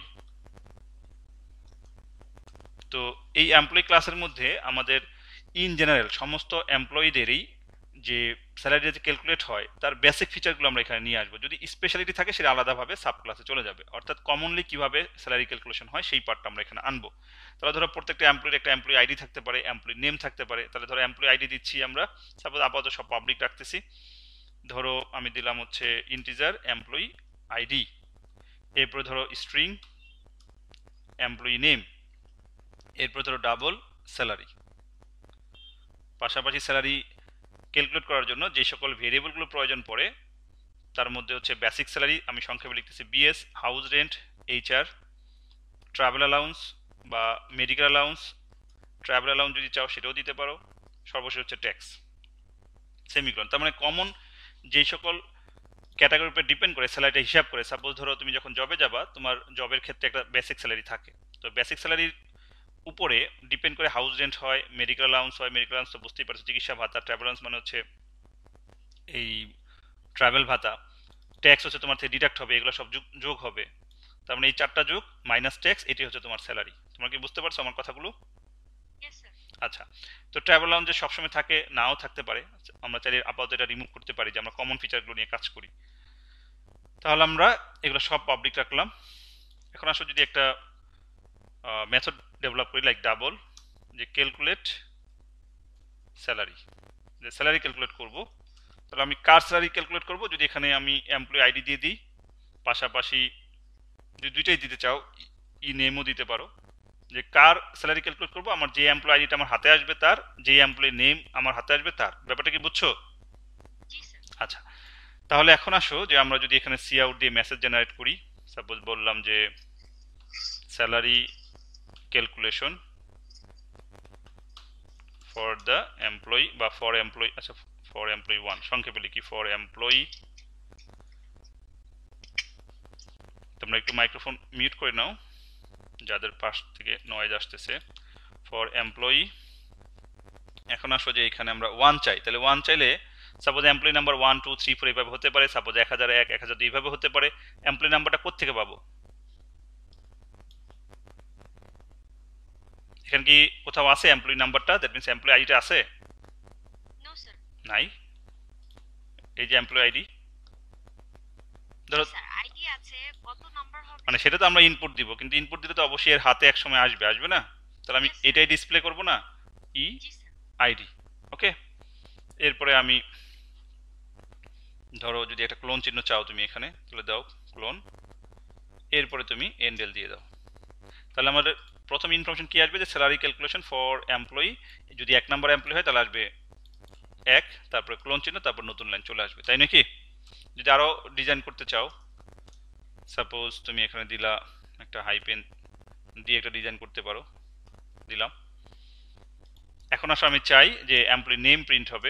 তো এই এমপ্লয়ি ক্লাসের মধ্যে আমাদের ইন জেনারেল সমস্ত এমপ্লয়ীদেরই যে স্যালারি যে ক্যালকুলেট হয় তার বেসিক ফিচারগুলো আমরা এখানে নিয়ে আসবো। যদি স্পেশালিটি থাকে সেটা আলাদাভাবে সাব ক্লাসে চলে যাবে, অর্থাৎ কমনলি কিভাবে স্যালারি ক্যালকুলেশন হয় সেই পার্টটা আমরা এখানে আনবো। তাহলে ধরো প্রত্যেকটা এমপ্লয়ির একটা এমপ্লয়ি আইডি থাকতে পারে, এমপ্লয়ি নেম থাকতে পারে। তাহলে ধরো এমপ্লয়ি আইডি দিচ্ছি আমরা, সাপোজ আপাতত সব পাবলিক রাখতেছি। ধরো আমি দিলাম হচ্ছে ইন্টিজার এমপ্লয়ি আইডি, এরপরে ধরো স্ট্রিং এমপ্লয়ি নেম, এরপর ধরো ডাবল স্যালারি। পাশাপাশি স্যালারি ক্যালকুলেট করার জন্য যে সকল ভেরিয়েবলগুলো প্রয়োজন পড়ে তার মধ্যে হচ্ছে বেসিক স্যালারি, আমি সংক্ষেপে লিখতেছি BS, house rent, HR, travel allowance বা মেডিকেল অ্যালাউন্স, ট্রাভেল অ্যালাউন্স যদি চাও সেটাও দিতে পারো, সর্বশেষ হচ্ছে ট্যাক্স, সেমিকোলন। তার মানে কমন যেই সকল ক্যাটাগরির উপর ডিপেন্ড করে স্যালারিটা হিসাব করে। সাপোজ ধরো তুমি যখন জবে যাবা, তোমার জবের ক্ষেত্রে একটা বেসিক স্যালারি থাকে, তো বেসিক স্যালারির উপরে ডিপেন্ড করে হাউস রেন্ট হয়, মেডিকেল অ্যালাউন্স হয়। মেডিকেল অ্যালাউন্স তো বুঝতেই পারছো, চিকিৎসা ভাতা। ট্রাভেল অ্যালাউন্স মানে হচ্ছে এই ট্রাভেল ভাতা। ট্যাক্স হচ্ছে তোমার থেকে ডিডাক্ট হবে, এগুলো সব যোগ হবে। তার মানে এই চারটা যোগ মাইনাস ট্যাক্স, এটি হচ্ছে তোমার স্যালারি। তোমরা কি বুঝতে পারছো আমার কথাগুলো? আচ্ছা, তো ট্রাভেল অ্যালাউন্স যে সবসময় থাকে নাও থাকতে পারে, আমরা চাইলে আপাতত এটা রিমুভ করতে পারি যে আমরা কমন ফিচারগুলো নিয়ে কাজ করি। তাহলে আমরা এগুলো সব পাবলিক রাখলাম। এখন আসলে যদি একটা মেথড ডেভেলপ করি লাইক ডাবল, যে ক্যালকুলেট স্যালারি, যে স্যালারি ক্যালকুলেট করব, তাহলে আমি কার স্যালারি ক্যালকুলেট করব? যদি এখানে আমি এমপ্লয়ি আইডি দিয়ে দিই, পাশাপাশি যদি দুইটাই দিতে চাও ই নেমও দিতে পারো, যে কার স্যালারি ক্যালকুলেট করব, আমার যে এমপ্লয়ি আইডিটা আমার হাতে আসবে তার, যে এমপ্লয়ি নেম আমার হাতে আসবে তার। ব্যাপারটা কি বুঝছো? আচ্ছা, তাহলে এখন আসো যে আমরা যদি এখানে সি আউট দিয়ে মেসেজ জেনারেট করি। সাপোজ বললাম যে salary calculation for the employee বা ফর এমপ্লয়ি, আচ্ছা ফর এমপ্লয়ি ওয়ান সংক্ষেপে লিখি, ফর এমপ্লয়ি। তোমরা একটু মাইক্রোফোন মিউট করে নাও যাদের পাশ থেকে নয়েজ আসতেছে। For employee. এখন আসো যে এখানে আমরা ওয়ান চাই, তাহলে ওয়ান চাইলে suppose employee number one two three four এইভাবে হতে পারে, সাপোজ এক হাজার এক, এক হাজার দুই এইভাবে হতে পারে। এমপ্লয়ি নাম্বারটা কোত্থেকে পাবো? এখানে কি কোথাও আছে এমপ্লয়ি নাম্বারটা? দ্যাট মিনস এমপ্লয়ি আইডিটা আছে? নাই। এই যে এমপ্লয়ি আইডি, ধরো আইডি আছে, কত নাম্বার হবে মানে সেটা তো আমরা ইনপুট দিব, কিন্তু ইনপুট দিলে তো অবশ্যই এর হাতে এক সময় আসবে, আসবে না? তাহলে আমি এটাই ডিসপ্লে করব না, ই আইডি। ওকে, এরপরে আমি ধরো যদি একটা ক্লোন চিহ্ন চাও তুমি এখানে, তাহলে দাও ক্লোন, এরপরে তুমি এন্ডেল দিয়ে দাও। তাহলে আমাদের প্রথম ইনফরমেশন কি আসবে, যে স্যালারি ক্যালকুলেশন ফর এমপ্লয়ি, যদি এক নাম্বার এমপ্লয়ি হয় তাহলে আসবে এক, তারপরে ক্লোন চিহ্ন, তারপর নতুন লাইন চলে আসবে, তাই নাকি? যদি আরও ডিজাইন করতে চাও, সাপোজ তুমি এখানে দিলা একটা হাইপেন দিয়ে একটা ডিজাইন করতে পারো, দিলাম। এখন আসলে আমি চাই যে এমপ্লয়ি নেম প্রিন্ট হবে,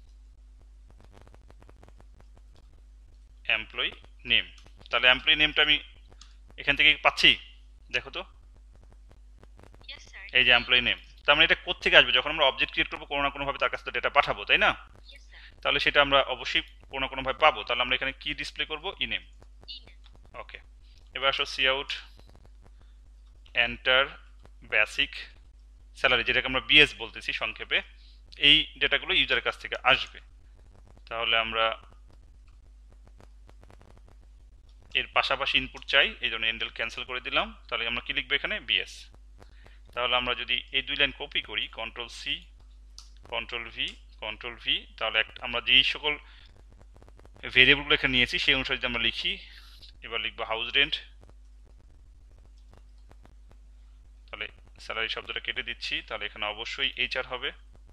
এমপ্লয়ি নেম। তাহলে এমপ্লয়ি নেমটা আমি এখান থেকে পাচ্ছি, দেখো তো, ইয়েস স্যার। এই যে এমপ্লয়ি নেম। তার মানে এটা কোত্থেকে আসবে, যখন আমরা অবজেক্ট ক্রিয়েট করবো কোনো না কোনোভাবে তার কাছে ডেটা পাঠাবো, তাই না? Yes sir. তাহলে সেটা আমরা অবশ্যই কোনো না কোনোভাবে পাবো। তাহলে আমরা এখানে কি ডিসপ্লে করবো, ই নেম। ওকে, এবার আসো C out enter basic salary, যেটাকে আমরা বিএস বলতেছি সংক্ষেপে, এই ডেটাগুলো ইউজারের কাছ থেকে আসবে। তাহলে আমরা এর পাশাপাশি ইনপুট চাই, এই জন্য এন্ডেল ক্যান্সেল করে দিলাম। তাহলে আমরা কি লিখবো এখানে, বিএস। তাহলে আমরা যদি এই দুই লাইন কপি করি, control C, control V, control V, তাহলে আমরা যেই সকল ভেরিয়েবলগুলো এখানে নিয়েছি সেই অনুসারে যদি আমরা লিখি, এবার লিখবো হাউস রেন্ট, তাহলে স্যালারি শব্দটা কেটে দিচ্ছি, তাহলে এখানে অবশ্যই এইচআর হবে।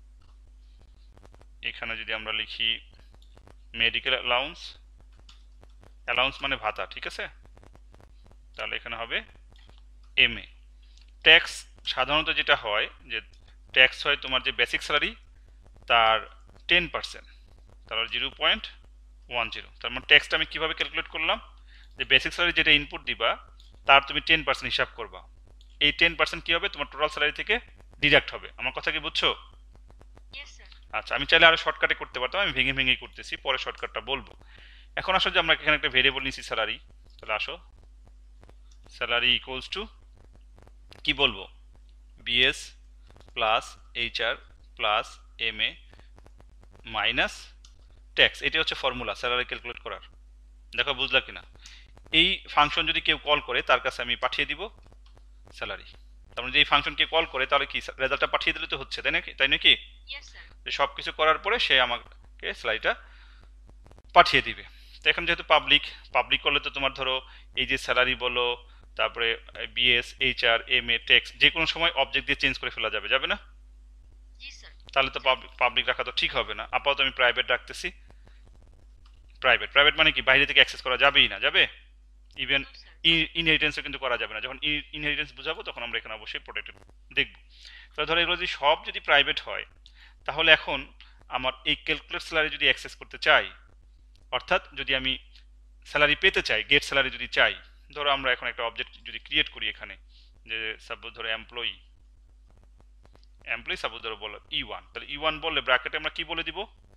এখানে যদি আমরা লিখি মেডিকেল অ্যালাউন্স, অ্যালাউন্স মানে ভাতা, ঠিক আছে, তাহলে এখানে হবে এম এ। ট্যাক্স সাধারণত যেটা হয়, যে ট্যাক্স হয় তোমার যে বেসিক স্যালারি তার টেন পার্সেন্ট, তাহলে জিরো পয়েন্ট ওয়ান জিরো। তার মানে ট্যাক্সটা আমি কীভাবে ক্যালকুলেট করলাম, যে বেসিক স্যালারি যেটা ইনপুট দিবা তার তুমি টেন পার্সেন্ট হিসাব করবা, এই টেন পার্সেন্ট কী হবে, তোমার টোটাল স্যালারি থেকে ডিডাক্ট হবে। আমার কথা কি বুঝছো? আচ্ছা, আমি চাইলে আরও শর্টকাটে করতে পারতাম, আমি ভেঙে ভেঙেই করতেছি, পরে শর্টকাটটা বলবো। এখন আসো যে আমরা এখানে একটা ভেরিয়েবল নিয়েছি স্যালারি, তাহলে আসো স্যালারি ইকুয়ালস টু কি বলবো, BS plus HR plus M A minus tax, এটি হচ্ছে ফর্মুলা স্যালারি ক্যালকুলেট করার। দেখো বুঝলা কিনা? এই ফাংশন যদি কেউ কল করে তার কাছে আমি পাঠিয়ে দিব স্যালারি। তার মানে যে এই ফাংশনকে কল করে তাহলে কি রেজাল্টটা পাঠিয়ে দিলে তো হচ্ছে, তাই নাকি? তাই নাকি সব কিছু করার পরে সে আমাকে স্যালারিটা পাঠিয়ে দিবে। তো এখন যেহেতু পাবলিক, পাবলিক করলে তো তোমার ধরো এই যে স্যালারি বলো, তারপরে BS, HR, M A, tax যে কোনো সময় অবজেক্ট দিয়ে চেঞ্জ করে ফেলা যাবে, যাবে না? তাহলে তো পাবলিক রাখা তো ঠিক হবে না। আপাতত আমি প্রাইভেট রাখতেছি। প্রাইভেট, প্রাইভেট মানে কি বাইরে থেকে অ্যাক্সেস করা যাবেই না, যাবে? ইভেন ইনহেরিটেন্সও কিন্তু করা যাবে না। যখন ইনহেরিটেন্স বুঝাবো তখন আমরা এখানে অবশ্যই প্রোটেক্টেড দেখব। তাহলে ধরো এগুলো যদি সব যদি প্রাইভেট হয়, তাহলে এখন আমার এই ক্যালকুলেট স্যালারি যদি অ্যাক্সেস করতে চাই, অর্থাৎ যদি আমি স্যালারি পেতে চাই, গেট স্যালারি যদি চাই, ধরো আমরা এখন একটা অবজেক্ট যদি ক্রিয়েট করি এখানে, যে সাপোজ ধরো এমপ্লয়ি, এমপ্লয়ি সাপোজ ধরো বলো ই ওয়ান, তাহলে ই ওয়ান বললে ব্র্যাকেটে আমরা কি বলে দিব,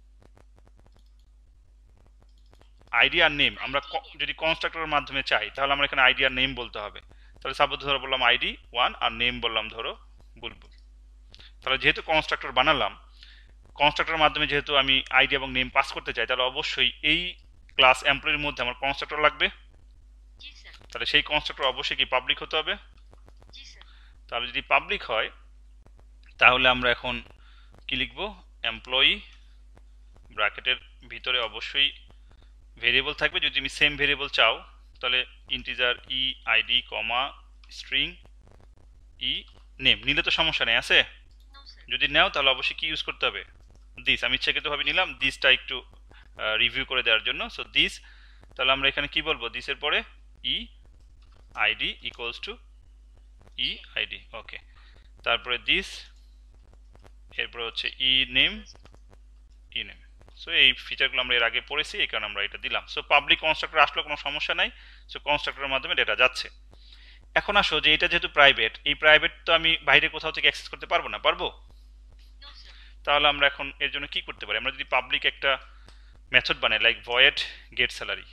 আইডি আর নেম। আমরা যদি কনস্ট্রাক্টরের মাধ্যমে চাই তাহলে আমরা এখানে আইডি আর নেম বলতে হবে। তাহলে সাপোজ ধরো বললাম আইডি ওয়ান আর নেম বললাম ধরো বুলবুল। তাহলে যেহেতু কনস্ট্রাক্টর বানালাম, কনস্ট্রাক্টরের মাধ্যমে যেহেতু আমি আইডি এবং নেম পাস করতে চাই, তাহলে অবশ্যই এই ক্লাস এমপ্লয়ির মধ্যে আমার কনস্ট্রাক্টর লাগবে। তাহলে সেই কনস্ট্রাক্টর অবশ্যই কি পাবলিক হতে হবে। তাহলে যদি পাবলিক হয় তাহলে আমরা এখন কি লিখব, এমপ্লয়ি ব্র্যাকেটের ভিতরে অবশ্যই ভেরিয়েবল থাকবে। যদি তুমি সেম ভেরিয়েবল চাও তাহলে integer E ID comma string E name নিলে তো সমস্যা নেই, আছে? যদি নাও তাহলে অবশ্যই কি ইউজ করতে হবে, দিস। আমি ইচ্ছাকৃতভাবে নিলাম দিসটা একটু রিভিউ করে দেওয়ার জন্য। সো দিস, তাহলে আমরা এখানে কি বলবো, দিসের পরে E ID equals to E ID, okay. তারপরে দিস, এরপরে হচ্ছে E name, E name. So এই ফিচারগুলো আমরা এর আগে পড়েছি, এই কারণে আমরা এটা দিলাম। সো পাবলিক কনস্ট্রাক্টর আসলে কোনো সমস্যা নাই, সো কনস্ট্রাক্টরের মাধ্যমে ডেটা যাচ্ছে। এখন আসো যে এটা যেহেতু প্রাইভেট, এই প্রাইভেট তো আমি বাইরে কোথাও থেকে অ্যাক্সেস করতে পারবো না, পারবো? তাহলে আমরা এখন এর জন্য কি করতে পারি, আমরা যদি পাবলিক একটা মেথড বানাই লাইক ভয়েড গেট স্যালারি,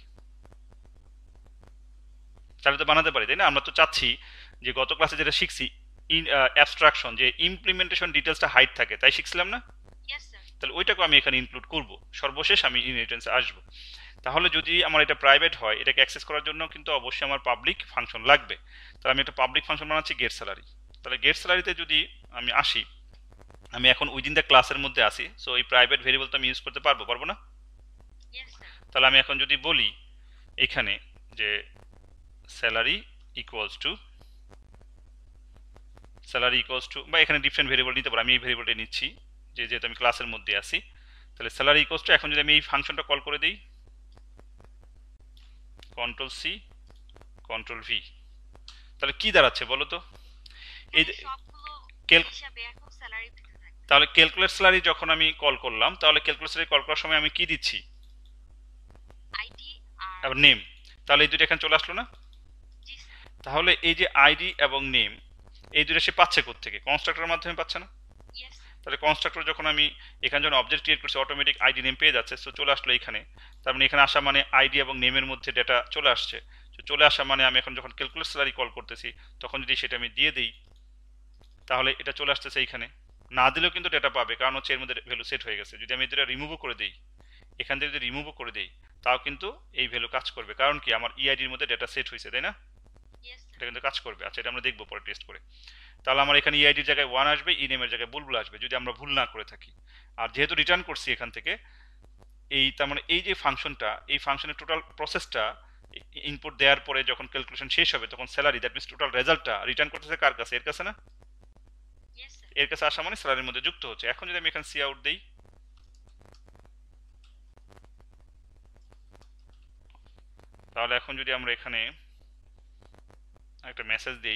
তাহলে তো বানাতে পারি, তাই না? আমরা তো চাচ্ছি যে গত ক্লাসে যেটা শিখছি ইন অ্যাবস্ট্রাকশন, যে ইমপ্লিমেন্টেশন ডিটেলসটা হাইড থাকে, তাই শিখছিলাম না? তাহলে ওইটাকে আমি এখানে ইনক্লুড করব, সর্বশেষ আমি ইনহেরিটেন্সে আসব। তাহলে যদি আমার এটা প্রাইভেট হয়, এটাকে অ্যাক্সেস করার জন্য কিন্তু অবশ্যই আমার পাবলিক ফাংশন লাগবে। তাহলে আমি একটা পাবলিক ফাংশন বানাচ্ছি গেট স্যালারি। তাহলে গেট স্যালারিতে যদি আমি আসি, আমি এখন উইদিন দ্য ক্লাসের মধ্যে আছি, সো এই প্রাইভেট ভেরিয়েবল তো আমি ইউজ করতে পারবো পারবো না? Yes, sir. তাহলে আমি এখন যদি বলি এখানে যে salary equals to salary equals to বা এখানে ডিফারেন্ট ভেরিয়েবল নিতে পারো, আমি এই ভেরিয়েবলটা নিচ্ছি যে যেহেতু আমি ক্লাসের মধ্যে আছি। তাহলে স্যালারি ইকুয়ালস টু, এখন যদি আমি এই ফাংশনটা কল করে দিই কন্ট্রোল সি কন্ট্রোল ভি, তাহলে কি দাঁড়াচ্ছে বলো তো? এই মানে সবগুলো ক্যাল- হিসাবে এখন স্যালারি পেতে থাকবে। তাহলে ক্যালকুলেট স্যালারি যখন আমি কল করলাম, তাহলে ক্যালকুলেট স্যালারি কল করার সময় আমি কি দিচ্ছি? আইডি আর আবার নেম, তাহলে এই দুটো এখানে চলে আসলো না? জি স্যার। তাহলে এই যে আইডি এবং নেম এই দুটো সে পাচ্ছে কোত্থেকে? কনস্ট্রাক্টরের মাধ্যমে পাচ্ছে না? Yes sir. তাহলে কনস্ট্রাক্টর যখন আমি এখানে যখন অবজেক্ট ক্রিয়েট করছি অটোমেটিক আইডি নেম পেয়ে যাচ্ছে, তো চলে আসলো এখানে। তার মানে এখানে আসা মানে আইডি এবং নেমের মধ্যে ডেটা চলে আসছে। তো চলে আসা মানে আমি এখন যখন ক্যালকুলেট স্যালারি কল করতেছি তখন যদি সেটা আমি দিয়ে দিই তাহলে এটা চলে আসতেছে এইখানে। না দিলেও কিন্তু ডেটা পাবে, কারণ হচ্ছে এর মধ্যে ভ্যালু সেট হয়ে গেছে। যদি আমি এটা রিমুভও করে দিই, এখান থেকে যদি রিমুভও করে দিই, তাও কিন্তু এই ভ্যালু কাজ করবে, কারণ কি আমার ইআইডির মধ্যে ডেটা সেট হয়েছে, তাই না? ইয়েস এটা স্যার। কিন্তু কাজ করবে। আচ্ছা, এটা আমরা দেখবো পরে টেস্ট করে। তাহলে আমার এখানে ইআইডির জায়গায় ওয়ান আসবে, ই নেমের জায়গায় বুলবুল আসবে, যদি আমরা ভুল না করে থাকি। আর যেহেতু রিটার্ন করছি এখান থেকে, এই তার মানে এই যে ফাংশনটা, এই ফাংশনের টোটাল প্রসেসটা ইনপুট দেওয়ার পরে যখন ক্যালকুলেশন শেষ হবে তখন স্যালারি, দ্যাট মিনস টোটাল রেজাল্টটা রিটার্ন করতেছে কার কাছে? এর কাছে না? Yes sir. এর কাছে আসা মানে স্যালারির মধ্যে যুক্ত হচ্ছে। এখন যদি আমি এখানে সি আউট দেই, তাহলে এখন যদি আমরা এখানে একটা মেসেজ দেই,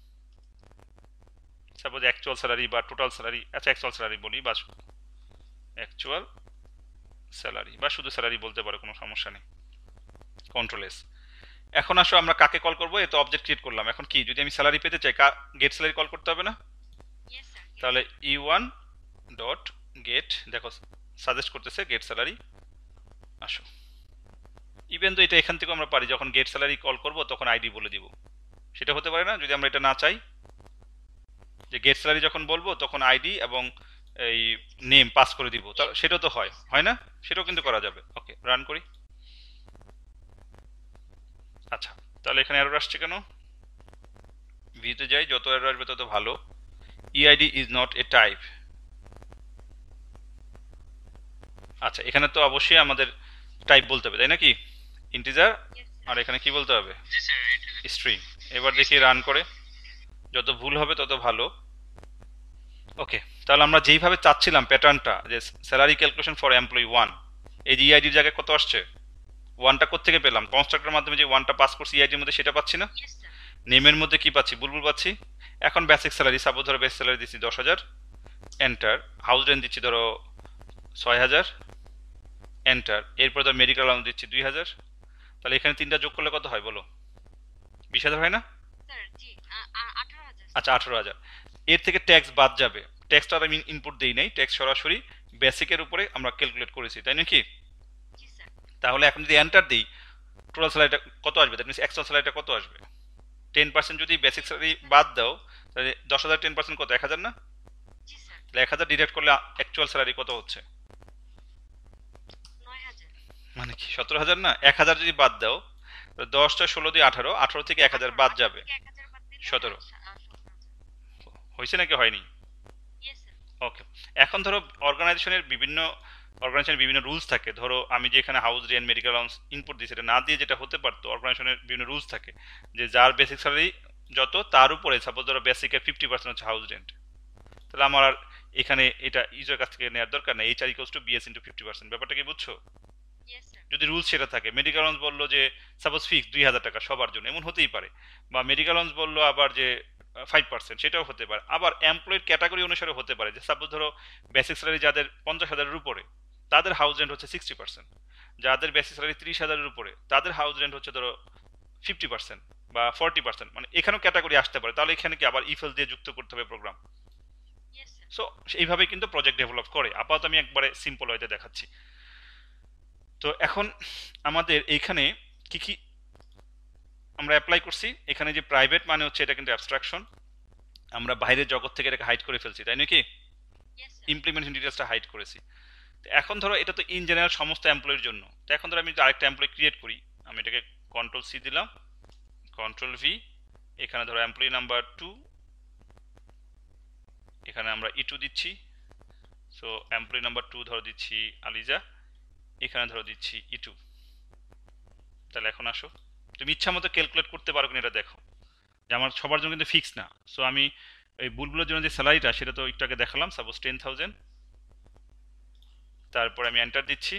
সাপোজ অ্যাকচুয়াল স্যালারি বা টোটাল স্যালারি, আচ্ছা অ্যাকচুয়াল স্যালারি বলি বা অ্যাকচুয়াল স্যালারি বা শুধু স্যালারি বলতে পারো, কোনো সমস্যা নেই, কন্ট্রোল এস। এখন আসো আমরা কাকে কল করবো? এত অবজেক্ট ক্রিয়েট করলাম, এখন কি যদি আমি স্যালারি পেতে চাই, গেট স্যালারি কল করতে হবে না? Yes sir. তাহলে ই ওয়ান ডট গেট, দেখো সাজেস্ট করতেছে গেট স্যালারি। আসো, ইভেন তো এটা এখান থেকে আমরা পারি যখন গেট স্যালারি কল করব তখন আইডি বলে দিব, সেটা হতে পারে না? যদি আমরা এটা না চাই যে গেট স্যালারি যখন বলবো তখন আইডি এবং এই নেম পাস করে দিব, তাহলে সেটাও তো হয়, হয় না? সেটাও কিন্তু করা যাবে। ওকে, রান করি। আচ্ছা, তাহলে এখানে এরর আসছে কেন? ভিতে যাই, যত এরর আসবে তত ভালো। EID is not a type. আচ্ছা, এখানে তো অবশ্যই আমাদের টাইপ বলতে হবে, তাই নাকি? ইন্টিজার, আর এখানে কি বলতে হবে? জি স্যার, এটা স্ট্রিং। এবার দেখি রান করে, যত ভুল হবে তত ভালো। ওকে, তাহলে আমরা যেইভাবে চাচ্ছিলাম প্যাটার্নটা, যে salary calculation for employee one, এই যে ইআইডির জায়গায় কত আসছে? ওয়ানটা কোত্থেকে পেলাম? কনস্ট্রাক্টরের মাধ্যমে যে ওয়ানটা পাস করছি ইআইডির মধ্যে, সেটা পাচ্ছি না? Yes sir. নেমের মধ্যে কি পাচ্ছি? বুলবুল পাচ্ছি। এখন বেসিক স্যালারি, সাপোজ ধরো বেসিক স্যালারি দিচ্ছি দশ হাজার, এন্টার। হাউস রেন্ট দিচ্ছি ধরো ছয় হাজার, এন্টার। এরপর ধর মেডিকেল অ্যালাউন্স দিচ্ছি দুই হাজার। তাহলে এখানে তিনটা যোগ করলে কত হয় বলো? বিশ হাজার হয় না? স্যার জি, আ- আ- আঠারো হাজার। আচ্ছা, আঠারো হাজার। এর থেকে ট্যাক্স বাদ যাবে, ট্যাক্সটা আমি ইনপুট দিই নাই, ট্যাক্স সরাসরি বেসিকের উপরে আমরা ক্যালকুলেট করেছি, তাই নাকি? জি স্যার। তাহলে এখন যদি এন্টার দিই, টোটাল স্যালারিটা কত আসবে? দ্যাট মিনস এক্সট্রা স্যালারিটা কত আসবে? টেন পার্সেন্ট যদি বেসিক স্যালারি বাদ দাও, তাহলে দশ হাজার টেন পার্সেন্ট কত? এক হাজার না? জি স্যার। তাহলে এক হাজার ডিডাক্ট করলে অ্যাকচুয়াল স্যালারি কত হচ্ছে? নয় হাজার। মানে কি সতেরো হাজার না? এক হাজার যদি বাদ দাও, দশটা ষোলো দিয়ে আঠারো, আঠারো থেকে এক হাজার বাদ যাবে, এক হাজার বাদ দিলে সতেরো। আ- সতেরো হাজার। হয়েছে নাকি হয়নি? Yes sir. ওকে, এখন ধরো অর্গানাইজেশনের বিভিন্ন অর্গানাইজেশনের বিভিন্ন রুলস থাকে। ধরো আমি যে এখানে house rent medical allowance input দিই, সেটা না দিয়ে যেটা হতে পারতো, অর্গানাইজেশনের বিভিন্ন রুলস থাকে যে যার বেসিক স্যালারি যত তার উপরে, সাপোজ ধরো বেসিকের ফিফটি পার্সেন্ট হচ্ছে হাউস রেন্ট, তাহলে আমার আর এখানে এটা ইউজার কাছ থেকে নেওয়ার দরকার নেই। H R equals to BS into fifty percent, ব্যাপারটা কি বুঝছো? Yes sir. যদি রুলস সেটা থাকে, মেডিকেল অ্যালাউন্স বললো যে সাপোজ ফিক্স দুই হাজার টাকা সবার জন্য, এমন হতেই পারে। বা মেডিকেল অ্যালাউন্স বললো আবার যে ফাইভ পার্সেন্ট, সেটাও হতে পারে। আবার এমপ্লয়ের ক্যাটাগরি অনুসারে হতে পারে, যে সাপোজ ধরো বেসিক স্যালারি যাদের পঞ্চাশ হাজারের উপরে তাদের হাউস রেন্ট হচ্ছে সিক্সটি পার্সেন্ট, যাদের বেসিক স্যালারি ত্রিশ হাজারের উপরে তাদের হাউস রেন্ট হচ্ছে ধরো ফিফটি পার্সেন্ট বা ফর্টি পার্সেন্ট, মানে এখানেও ক্যাটাগরি আসতে পারে। তাহলে এখানে কি আবার ইফেল দিয়ে যুক্ত করতে হবে প্রোগ্রাম। Yes sir. সো এইভাবেই কিন্তু প্রজেক্ট ডেভেলপ করে। আপাতত আমি একবারে সিম্পল ওয়েতে দেখাচ্ছি। তো এখন আমাদের এইখানে কি কি আমরা অ্যাপ্লাই করছি, এখানে যে প্রাইভেট মানে হচ্ছে এটা কিন্তু অ্যাবস্ট্রাকশন, আমরা বাইরের জগৎ থেকে এটাকে হাইড করে ফেলছি, তাই নাকি? Yes sir. ইমপ্লিমেন্টেশন ডিটেলসটা হাইড করেছি। তো এখন ধরো এটা তো ইন জেনারেল সমস্ত এমপ্লয়ের জন্য। তো এখন ধরো আমি যদি আরেকটা এমপ্লয় ক্রিয়েট করি, আমি এটাকে কন্ট্রোল সি দিলাম, কন্ট্রোল ভি, এখানে ধরো এমপ্লয়ি নাম্বার টু, এখানে আমরা ই টু দিচ্ছি, সো এমপ্লয়ি নাম্বার টু ধরো দিচ্ছি আলিজা, এখানে ধরো দিচ্ছি ইটু। তাহলে এখন আসো, তুমি ইচ্ছা মতো ক্যালকুলেট করতে পারো কিনা এটা দেখো, যে আমার সবার জন্য কিন্তু ফিক্স না। সো আমি এই বুলবুলের জন্য যে স্যালারিটা সেটা তো একটু আগে দেখালাম, সাপোজ টেন থাউজেন্ড। তারপরে আমি এন্টার দিচ্ছি,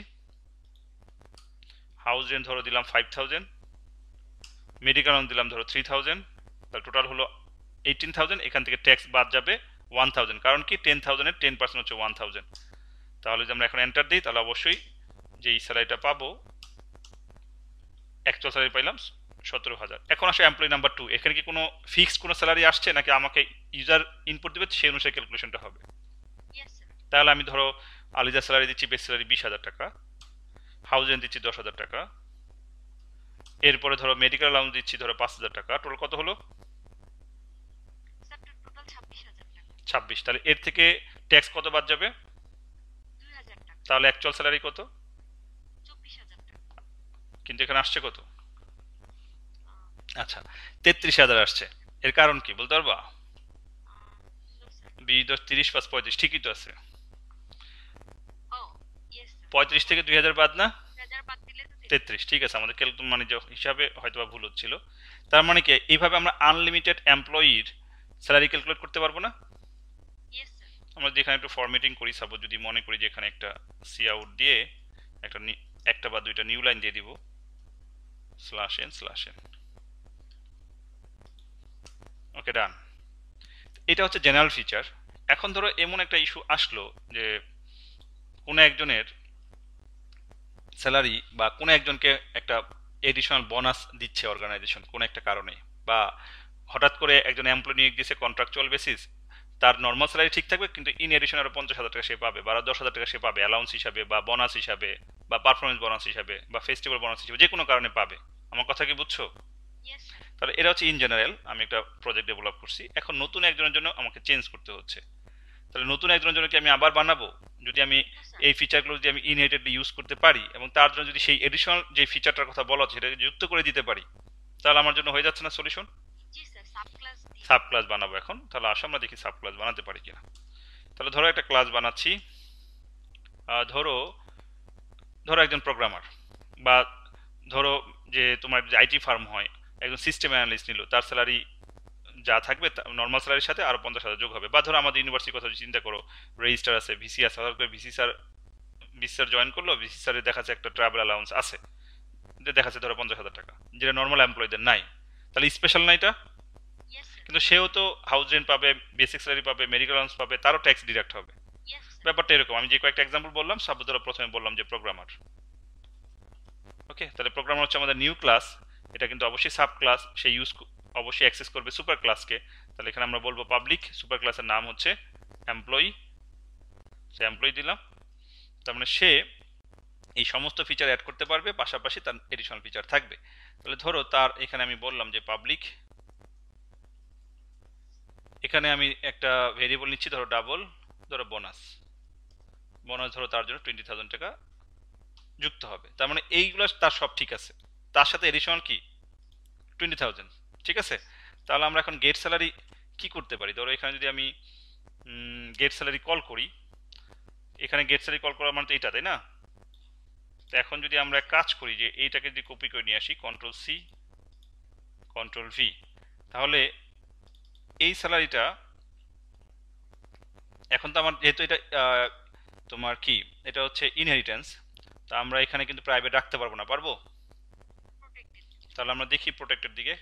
হাউস রেন্ট ধরো দিলাম ফাইভ থাউজেন্ড, মেডিকেল লোন দিলাম ধরো থ্রি থাউজেন্ড, তাহলে টোটাল হলো এইটিন থাউজেন্ড। এখান থেকে ট্যাক্স বাদ যাবে ওয়ান থাউজেন্ড, কারণ কি টেন থাউজেন্ডের টেন পার্সেন্ট হচ্ছে ওয়ান থাউজেন্ড। তাহলে যদি আমরা এখন এন্টার দিই তাহলে অবশ্যই যে এই স্যালারিটা পাবো, অ্যাকচুয়াল স্যালারি পাইলাম সতেরো হাজার। এখন আসে এমপ্লয়ি নাম্বার টু, এখানে কি কোনো ফিক্সড কোনো স্যালারি আসছে নাকি আমাকে ইউজার ইনপুট দেবে সেই অনুসারে ক্যালকুলেশনটা হবে? Yes, sir. তাহলে আমি ধরো আলিজা স্যালারি দিচ্ছি, বেস স্যালারি বিশ হাজার টাকা, হাউস রেন্ট দিচ্ছি দশ হাজার টাকা, এরপরে ধরো মেডিকেল অ্যালাউন্স দিচ্ছি ধরো পাঁচ হাজার টাকা, টোটাল কত হলো? Sir, total ছাব্বিশ হাজার টাকা। ছাব্বিশ। তাহলে এর থেকে ট্যাক্স কত বাদ যাবে? দুই হাজার টাকা। তাহলে অ্যাকচুয়াল স্যালারি কত? চব্বিশ হাজার টাকা। কিন্তু এখানে আসছে কত? আহ, আচ্ছা, তেত্রিশ হাজার আসছে। এর কারণ কি বলতে পারবা? আহ, no, sir. বিশ দশ তিরিশ পাঁচ পঁয়ত্রিশ, ঠিকই তো আছে। Oh, yes, sir। পঁয়ত্রিশ থেকে দুই হাজার বাদ না, দুই হাজার বাদ দিলে তো তেত্রিশ। তেত্রিশ। ঠিক আছে, আমাদের ক্যালকুলেশন মানে যে হিসাবে হয়তো বা ভুল হচ্ছিল। তার মানে কি এইভাবে আমরা আনলিমিটেড এমপ্লয়ির স্যালারি ক্যালকুলেট করতে পারবো না? Yes, sir। আমরা যেখানে একটু ফরম্যাটিং করি, সাপোজ যদি মনে করি যে এখানে একটা সি আউট দিয়ে একটা নি- একটা বা দুইটা নিউ লাইন দিয়ে দিব, slash N slash N, okay done. এটা হচ্ছে জেনারেল ফিচার। এখন ধরো এমন একটা ইস্যু আসলো যে কোনো একজনের স্যালারি বা কোনো একজনকে একটা এডিশনাল বোনাস দিচ্ছে অর্গানাইজেশন কোনো একটা কারণে, বা হঠাৎ করে একজন এমপ্লয়ি নিয়োগ দিয়েছে কন্ট্রাকচুয়াল বেসিস, তার নর্মাল স্যালারি ঠিক থাকবে কিন্তু ইন এডিশন আরো পঞ্চাশ হাজার টাকা সে পাবে, বা আরো দশ হাজার টাকা সে পাবে অ্যালাউন্স হিসাবে বা বোনাস হিসাবে বা পারফরমেন্স বোনাস হিসাবে বা ফেস্টিভ্যাল বোনাস হিসাবে, যে কোনো কারণে পাবে। আমার কথা কি বুঝছো? Yes, sir। তাহলে এটা হচ্ছে ইন জেনারেল, আমি একটা প্রজেক্ট ডেভেলপ করছি, এখন নতুন একজনের জন্য আমাকে চেঞ্জ করতে হচ্ছে। তাহলে নতুন একজনের জন্য কি আমি আবার বানাবো? যদি আমি No, sir। এই ফিচারগুলো যদি আমি ইনহেরিটেডলি ইউজ করতে পারি এবং তার জন্য যদি সেই এডিশনাল যে ফিচারটার কথা বলা হচ্ছে সেটাকে যুক্ত করে দিতে পারি, তাহলে আমার জন্য হয়ে যাচ্ছে না সলিউশন? জি স্যার, সাব ক্লাস দিয়ে। সাব ক্লাস বানাবো এখন। তাহলে আসো আমরা দেখি সাব ক্লাস বানাতে পারি কিনা। তাহলে ধরো একটা ক্লাস বানাচ্ছি, আহ, ধরো ধরো একজন প্রোগ্রামার, বা ধরো যে তোমার যে আইটি ফার্ম হয়, একজন সিস্টেম অ্যানালিস্ট নিল, তার স্যালারি যা থাকবে নর্মাল স্যালারির সাথে আরো পঞ্চাশ হাজার যোগ হবে। বা ধরো আমাদের ইউনিভার্সিটির কথা যদি চিন্তা করো, রেজিস্টার আছে, ভিসি আছে, হঠাৎ করে VC sir VC sir join করলো, ভিসি স্যারের দেখা যাচ্ছে একটা ট্রাভেল অ্যালাউন্স আছে, যে দেখা যাচ্ছে ধরো পঞ্চাশ হাজার টাকা, যেটা নর্মাল এমপ্লয়ীদের নাই। তাহলে স্পেশাল না এটা? Yes, sir। কিন্তু সেও তো হাউস রেন্ট পাবে, বেসিক স্যালারি পাবে, মেডিকেল অ্যালাউন্স পাবে, তারও ট্যাক্স ডিডাক্ট হবে। Yes, sir। ব্যাপারটা এরকম। আমি যে কয়েকটা এক্সাম্পল বললাম, সাপোজ ধরো প্রথমে বললাম যে প্রোগ্রামার, ওকে, তাহলে প্রোগ্রামার হচ্ছে আমাদের নিউ ক্লাস, এটা কিন্তু অবশ্যই সাব ক্লাস, সে ইউজ অবশ্যই অ্যাক্সেস করবে সুপার ক্লাসকে। তাহলে এখানে আমরা বলবো পাবলিক, সুপার ক্লাসের নাম হচ্ছে এমপ্লয়ি, সে এমপ্লয়ি দিলাম। তার মানে সে এই সমস্ত ফিচার অ্যাড করতে পারবে, পাশাপাশি তার এডিশনাল ফিচার থাকবে। তাহলে ধরো তার এখানে আমি বললাম যে পাবলিক, এখানে আমি একটা ভেরিয়েবল নিচ্ছি ধরো ডাবল, ধরো বোনাস, বোনাস ধরো তার জন্য টোয়েন্টি থাউজেন্ড টাকা যুক্ত হবে। তার মানে এইগুলো তার সব ঠিক আছে, তার সাথে এডিশনাল কি টোয়েন্টি থাউজেন্ড, ঠিক আছে। তাহলে আমরা এখন গেট স্যালারি কি করতে পারি? ধরো এখানে যদি আমি গেট স্যালারি কল করি, এখানে গেট স্যালারি কল করা মানে তো এইটা, তাই না? তো এখন যদি আমরা এক কাজ করি যে এইটাকে যদি কপি করে নিয়ে আসি, কন্ট্রোল সি কন্ট্রোল ভি, তাহলে এই স্যালারিটা এখন তো আমার যেহেতু এটা আহ, তোমার কি এটা হচ্ছে ইনহেরিটেন্স, তা আমরা এখানে কিন্তু প্রাইভেট রাখতে পারবো না, পারবো? Protected। তাহলে আমরা দেখি প্রোটেক্টের দিকে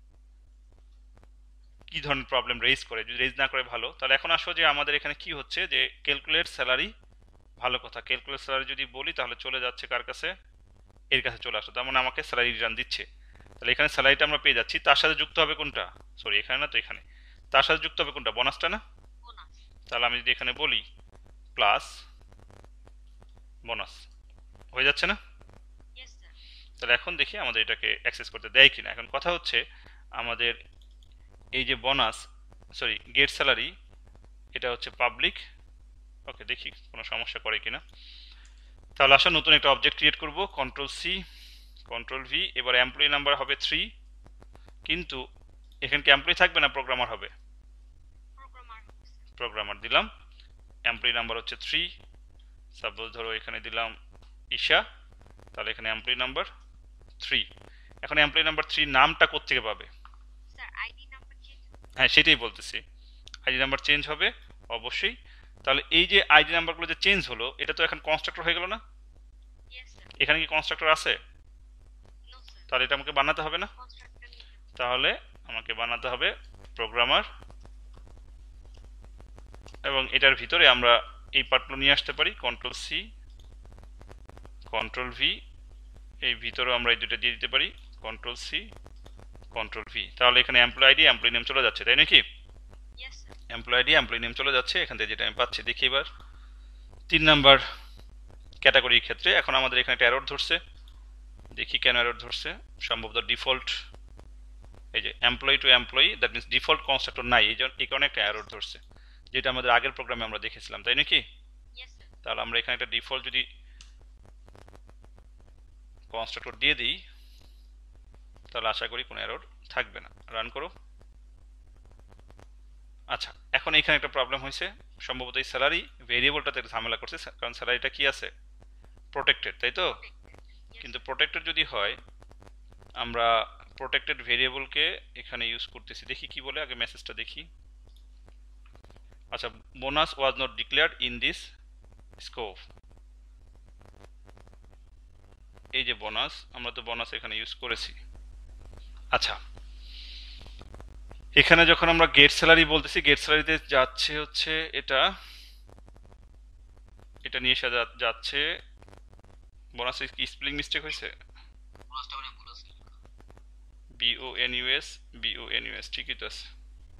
কি ধরনের প্রবলেম রেজ করে। যদি রেজ না করে ভালো। তাহলে এখন আসো যে আমাদের এখানে কি হচ্ছে যে ক্যালকুলেট স্যালারি, ভালো কথা, ক্যালকুলেট স্যালারি যদি বলি তাহলে চলে যাচ্ছে কার কাছে? এর কাছে চলে আসো, তার মানে আমাকে স্যালারি রিটার্ন দিচ্ছে। তাহলে এখানে স্যালারিটা আমরা পেয়ে যাচ্ছি, তার সাথে যুক্ত হবে কোনটা? সরি এখানে না তো, এখানে তার সাথে যুক্ত হবে কোনটা? বোনাসটা না? বোনাস। তাহলে আমি যদি এখানে বলি প্লাস বোনাস, হয়ে যাচ্ছে না? Yes, sir। তাহলে এখন দেখি আমাদের এটাকে অ্যাক্সেস করতে দেয় কিনা। এখন কথা হচ্ছে আমাদের এই যে বোনাস, সরি গেট স্যালারি, এটা হচ্ছে পাবলিক, ওকে, দেখি কোনো সমস্যা করে কিনা। তাহলে আসো নতুন একটা অবজেক্ট ক্রিয়েট করব, কন্ট্রোল সি কন্ট্রোল ভি, এবার এমপ্লয়ি নাম্বার হবে থ্রি, কিন্তু এখানে কি এমপ্লয়ি থাকবে না প্রোগ্রামার হবে? প্রোগ্রামার হবে, স্যার। প্রোগ্রামার দিলাম। এমপ্লয়ি নাম্বার হচ্ছে থ্রি, সাপোজ ধরো এখানে দিলাম ঈশা, তাহলে এখানে এমপ্লয়ি নাম্বার থ্রি। এখন এমপ্লয়ি নাম্বার থ্রি নামটা কোত্থেকে পাবে? Sir ID number change. হ্যাঁ সেটাই বলতেছি, আইডি নাম্বার চেঞ্জ হবে অবশ্যই। তাহলে এই যে আইডি নাম্বারগুলো যে চেঞ্জ হলো, এটা তো এখন কনস্ট্রাক্টর হয়ে গেল না? Yes sir. এখানে কি কনস্ট্রাক্টর আছে? No sir. তাহলে এটা আমাকে বানাতে হবে না? কনস্ট্রাক্টর নিতে হবে। তাহলে আমাকে বানাতে হবে প্রোগ্রামার, এবং এটার ভিতরে আমরা এই পার্টগুলো নিয়ে আসতে পারি, কন্ট্রোল সি কন্ট্রোল ভি, এই ভিতরেও আমরা এই দুটো দিয়ে দিতে পারি, কন্ট্রোল সি কন্ট্রোল ভি। তাহলে এখানে এমপ্লয় আইডি এমপ্লয় নেম চলে যাচ্ছে, তাই নাকি? Yes sir. Employee ID employee name চলে যাচ্ছে এখান থেকে, যেটা আমি পাচ্ছি। দেখি এবার তিন নাম্বার ক্যাটাগরির ক্ষেত্রে এখন আমাদের এখানে একটা এরর ধরছে, দেখি কেন এরর ধরছে। সম্ভবত ডিফল্ট, এই যে employee two employee, that means default constructor নাই, এই জন্য এই কারণে একটা এরর ধরছে, যেটা আমাদের আগের প্রোগ্রামে আমরা দেখেছিলাম, তাই নাকি? Yes sir. তাহলে আমরা এখানে একটা ডিফল্ট যদি কনস্ট্রাক্টর দিয়ে দিই, তাহলে আশা করি কোনো এরর থাকবে না। রান করো। আচ্ছা, এখন এখানে একটা প্রবলেম হয়েছে, সম্ভবত এই স্যালারি ভেরিয়েবলটাতে একটা ঝামেলা করছে, কারণ স্যালারিটা কি আছে? প্রোটেক্টেড, তাই তো? কিন্তু প্রোটেক্টেড যদি হয়, আমরা প্রোটেক্টেড ভেরিয়েবলকে এখানে ইউজ করতেছি, দেখি কি বলে, আগে মেসেজটা দেখি। আচ্ছা, bonus was not declared in this scope. এই যে বোনাস, আমরা তো বোনাস এখানে ইউজ করেছি। আচ্ছা, এখানে যখন আমরা গেট স্যালারি বলতেছি, গেট স্যালারিতে যাচ্ছে হচ্ছে এটা এটা নিয়ে এসে যা- যাচ্ছে বোনাসে কি স্পেলিং মিস্টেক হয়েছে? বোনাসটা মানে ভুল আছে। B O N U S, B O N U S, ঠিকই তো আছে।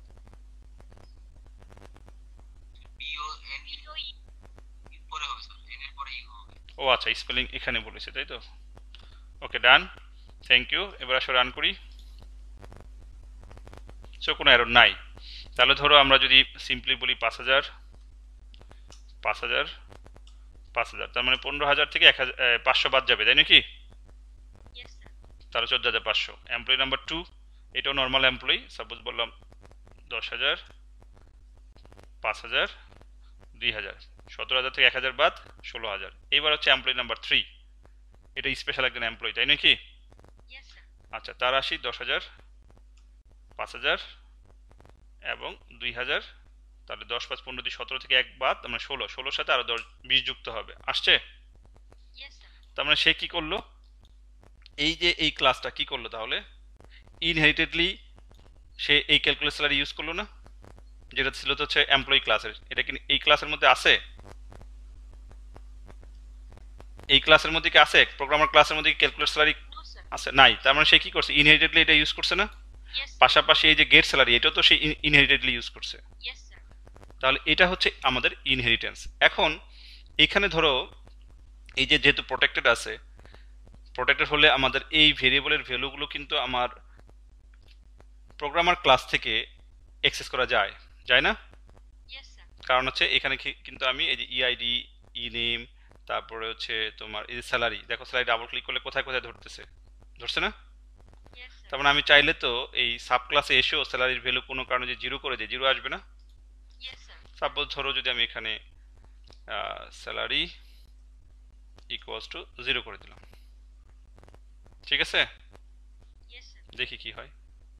বি ও এন ই পরে হবে স্যার, এন এর পরে ই হবে। ও আচ্ছা, স্পেলিং এখানে বলেছে, তাই তো? Okay, done, thank you. এবার আসো রান করি। সো কোনো এরর নাই। তাহলে ধরো আমরা যদি সিম্পলি বলি পাঁচ হাজার পাঁচ হাজার পাঁচ হাজার, তার মানে পনেরো হাজার থেকে এক হাজার পাঁচশো বাদ যাবে, তাই নাকি? Yes sir. তাহলে চোদ্দ হাজার পাঁচশো। এমপ্লয়ি নাম্বার টু, এটাও নর্মাল এমপ্লয়ি, সাপোজ বললাম দশ হাজার, পাঁচ হাজার, দুই হাজার, সতেরো হাজার থেকে এক হাজার বাদ ষোলো হাজার। এইবার হচ্ছে এমপ্লয়ি নাম্বার থ্রি, এটা স্পেশাল একজন এমপ্লয়ি, তাই নাকি? Yes sir. আচ্ছা, তার আসি দশ হাজার, পাঁচ হাজার এবং দুই হাজার। তাহলে দশ পাঁচ পনেরো দুই সতেরো থেকে এক বাদ, মানে ষোলো, ষোলোর সাথে আরো দশ বিশ যুক্ত হবে, আসছে? Yes sir. তার মানে সে কি করলো, এই যে এই ক্লাসটা কি করলো, তাহলে ইনহেরিটেডলি সে এই ক্যালকুলেট স্যালারি ইউজ করলো না, যেটা ছিল তো হচ্ছে এমপ্লয়ি ক্লাসের। এটা কি এই ক্লাসের মধ্যে আছে? এই ক্লাসের মধ্যে কি আছে? প্রোগ্রামার ক্লাসের মধ্যে কি ক্যালকুলেট স্যালারি নো স্যার। আছে? নাই। তার মানে সে কি করছে, ইনহেরিটেডলি এটা ইউজ করছে না? Yes sir. পাশাপাশি এই যে গেট স্যালারি, এটাও তো সে ইনহেরিটেডলি ইউজ করছে। Yes sir. তাহলে এটা হচ্ছে আমাদের ইনহেরিটেন্স। এখন এখানে ধরো এই যে যেহেতু প্রোটেক্টেড আছে, প্রোটেক্টেড হলে আমাদের এই ভেরিয়েবলের ভ্যালুগুলো কিন্তু আমার প্রোগ্রামার ক্লাস থেকে অ্যাক্সেস করা যায়, যায় না? Yes sir. কারণ হচ্ছে এখানে কি- কিন্তু আমি এই যে ইআইডি, ই নেম, তারপরে হচ্ছে তোমার এই যে স্যালারি, দেখো স্যালারি ডাবল ক্লিক করলে কোথায় কোথায় ধরতেছে, ধরছে না? Yes sir. তার মানে আমি চাইলে তো এই সাব ক্লাসে এসেও স্যালারির ভ্যালু কোনো কারণে যে জিরো করে দিই, জিরো আসবে না? Yes sir. সাপোজ ধরো যদি আমি এখানে স্যালারি ইকুয়ালস টু জিরো করে দিলাম, ঠিক আছে? Yes sir. দেখি কি হয়।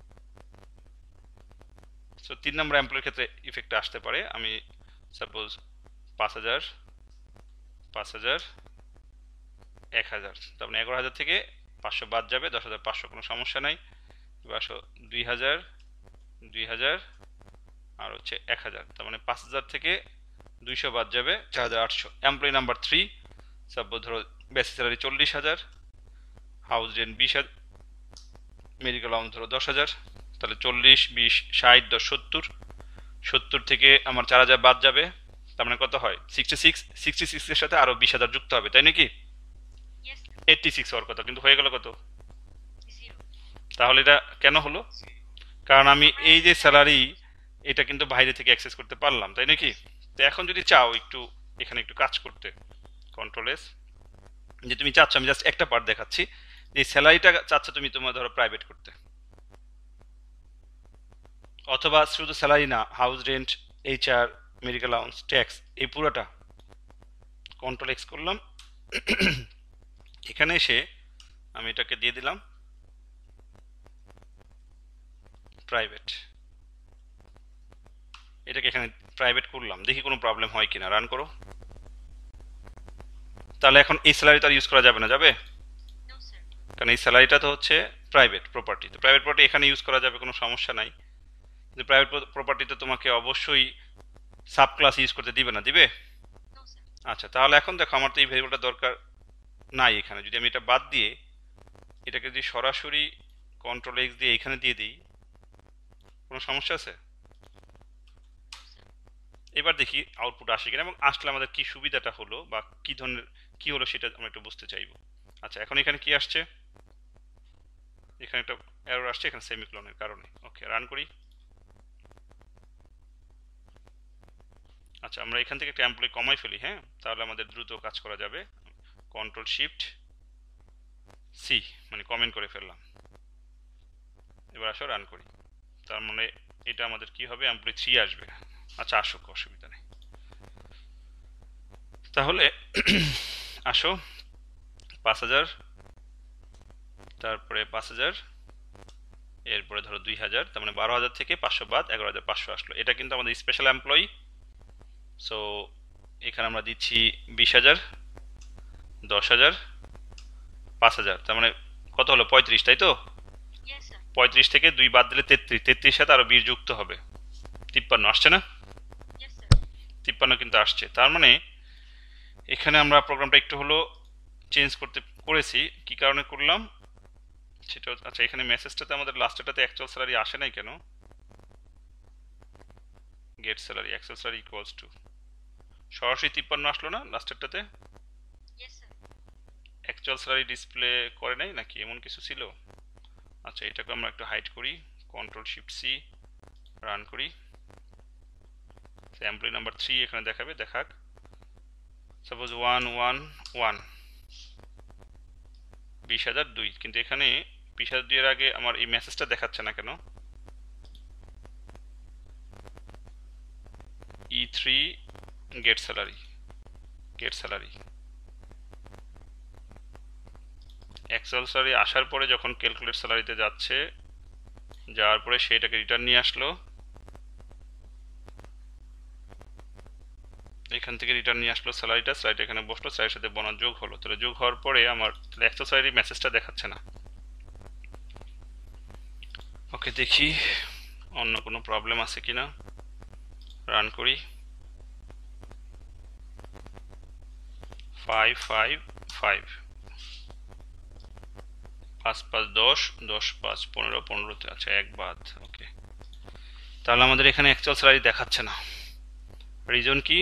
সো তিন নম্বর এমপ্লয়ের ক্ষেত্রে ইফেক্ট আসতে পারে। আমি সাপোজ পাঁচ হাজার পাঁচ হাজার এক হাজার, তার মানে এগারো হাজার থেকে পাঁচশো বাদ যাবে, দশ হাজার পাঁচশো, কোনো সমস্যা নাই। এবার আসো দুই হাজার দুই হাজার আর হচ্ছে এক হাজার, তার মানে পাঁচ হাজার থেকে দুইশো বাদ যাবে চার হাজার আটশো। এমপ্লয়ি নাম্বার থ্রি, সাপোজ ধরো বেসিক স্যালারি চল্লিশ হাজার, হাউস রেন্ট বিশ হাজার, মেডিকেল অ্যালাউন্স ধরো দশ হাজার, তাহলে চল্লিশ বিশ ষাট দশ সত্তর, সত্তর থেকে আমার চার হাজার বাদ যাবে, তার মানে কত হয় সিক্সটি সিক্স, সিক্সটি সিক্সের সাথে আরো বিশ হাজার যুক্ত হবে, তাই নাকি? Yes sir. এইটটি সিক্স হওয়ার কথা, কিন্তু হয়ে গেল কত? জিরো। তাহলে এটা কেন হলো? কারণ আমি এই যে স্যালারি, এটা কিন্তু বাইরে থেকে অ্যাক্সেস করতে পারলাম, তাই নাকি? তো এখন যদি চাও একটু এখানে একটু কাজ করতে, কন্ট্রোল এস, যে তুমি চাচ্ছ, আমি জাস্ট একটা পার্ট দেখাচ্ছি, যে স্যালারিটা চাচ্ছ তুমি তোমার ধরো প্রাইভেট করতে, অথবা শুধু স্যালারি না, house rent, HR, medical allowance tax, এই পুরোটা কন্ট্রোল এক্স করলাম। এখানে এসে আমি এটাকে দিয়ে দিলাম প্রাইভেট, এটাকে এখানে প্রাইভেট করলাম, দেখি কোনো প্রবলেম হয় কিনা, রান করো। তাহলে এখন এই স্যালারি তো আর ইউজ করা যাবে না, যাবে? No, sir. কারণ এই স্যালারিটা তো হচ্ছে প্রাইভেট প্রপার্টি, তো প্রাইভেট প্রপার্টি এখানে ইউজ করা যাবে, কোনো সমস্যা নাই। কিন্তু প্রাইভেট প্রপার্টিতে তোমাকে অবশ্যই সাব ক্লাস ইউজ করতে দিবে না, দিবে? No, sir. আচ্ছা, তাহলে এখন দেখো আমার তো এই ভেরিয়েবলটা দরকার নাই এখানে, যদি আমি এটা বাদ দিয়ে এটাকে যদি সরাসরি কন্ট্রোল এক্স দিয়ে এখানে দিয়ে দিই, কোনো সমস্যা আছে? No, sir. এবার দেখি আউটপুট আসে কিনা, এবং আসলে আমাদের কি সুবিধাটা হলো বা কি ধরনের কি হলো সেটা আমরা একটু বুঝতে চাইবো। আচ্ছা, এখন এখানে কি আসছে, এখানে একটা এরর আসছে এখানে সেমিকোলনের কারণে। ওকে, রান করি। আচ্ছা, আমরা এখান থেকে একটা এমপ্লয়ি কমাই ফেলি, হ্যাঁ, তাহলে আমাদের দ্রুত কাজ করা যাবে। কন্ট্রোল শিফট সি, মানে কমেন্ট করে ফেললাম। এবার আসো রান করি। তার মানে এটা আমাদের কি হবে, এমপ্লয়ি থ্রি আসবে। আচ্ছা, আসুক, অসুবিধা নেই। তাহলে আসো, পাঁচ হাজার, তারপরে পাঁচ হাজার, এরপরে ধরো দুই হাজার, তার মানে বারো হাজার থেকে পাঁচশো বাদ এগারো হাজার পাঁচশো আসলো। এটা কিন্তু আমাদের স্পেশাল এমপ্লয়ি। সো এখানে আমরা দিচ্ছি বিশ হাজার, দশ হাজার, পাঁচ হাজার, তার মানে কত হলো, পঁয়ত্রিশ, তাই তো? Yes, sir. পঁয়ত্রিশ থেকে দুই বাদ দিলে তেত্রিশ, তেত্রিশ সাথে আরো বিশ যুক্ত হবে, তিপ্পান্ন আসছে না? Yes, sir. তিপ্পান্ন কিন্তু আসছে। তার মানে এখানে আমরা প্রোগ্রামটা একটু হলো চেঞ্জ করতে করেছি। কি কারণে করলাম সেটা হচ্ছে- আচ্ছা, এখানে মেসেজটাতে আমাদের লাস্টেটাতে অ্যাকচুয়াল স্যালারি আসে নাই কেন? Get salary, actual salary equals to, সরাসরি তিপ্পান্ন আসলো না লাস্টেরটাতে? Yes, sir. Actual salary display করে নাই নাকি, এমন কিছু ছিল? আচ্ছা, এটাকে আমরা একটু হাইড করি, কন্ট্রোল শিফট সি, রান করি। এমপ্লয়ি নাম্বার থ্রি এখানে দেখাবে, দেখাক। সাপোজ ওয়ান ওয়ান ওয়ান, বিশ হাজার দুই, কিন্তু এখানে বিশ হাজার দুইয়ের আগে আমার এই মেসেজটা দেখাচ্ছে না কেন? E three get salary, get salary actual salary আসার পরে যখন ক্যালকুলেট স্যালারিতে যাচ্ছে, যাওয়ার পরে সেটাকে রিটার্ন নিয়ে আসলো, এখান থেকে রিটার্ন নিয়ে আসলো স্যালারিটা, স্যালারিটা এখানে বসলো, স্যালারির সাথে বোনাস যোগ হলো। তাহলে যোগ হওয়ার পরে আমার অ্যাকচুয়াল স্যালারি মেসেজটা দেখাচ্ছে না। ওকে, দেখি অন্য কোনো প্রবলেম আছে কিনা, রান করি। ফাইভ ফাইভ ফাইভ, পাঁচ পাঁচ দশ, দশ পাঁচ পনেরো, পনেরোতে আছে এক বাদ। ওকে, তাহলে আমাদের এখানে অ্যাকচুয়াল স্যালারি দেখাচ্ছে না, রিজন কি?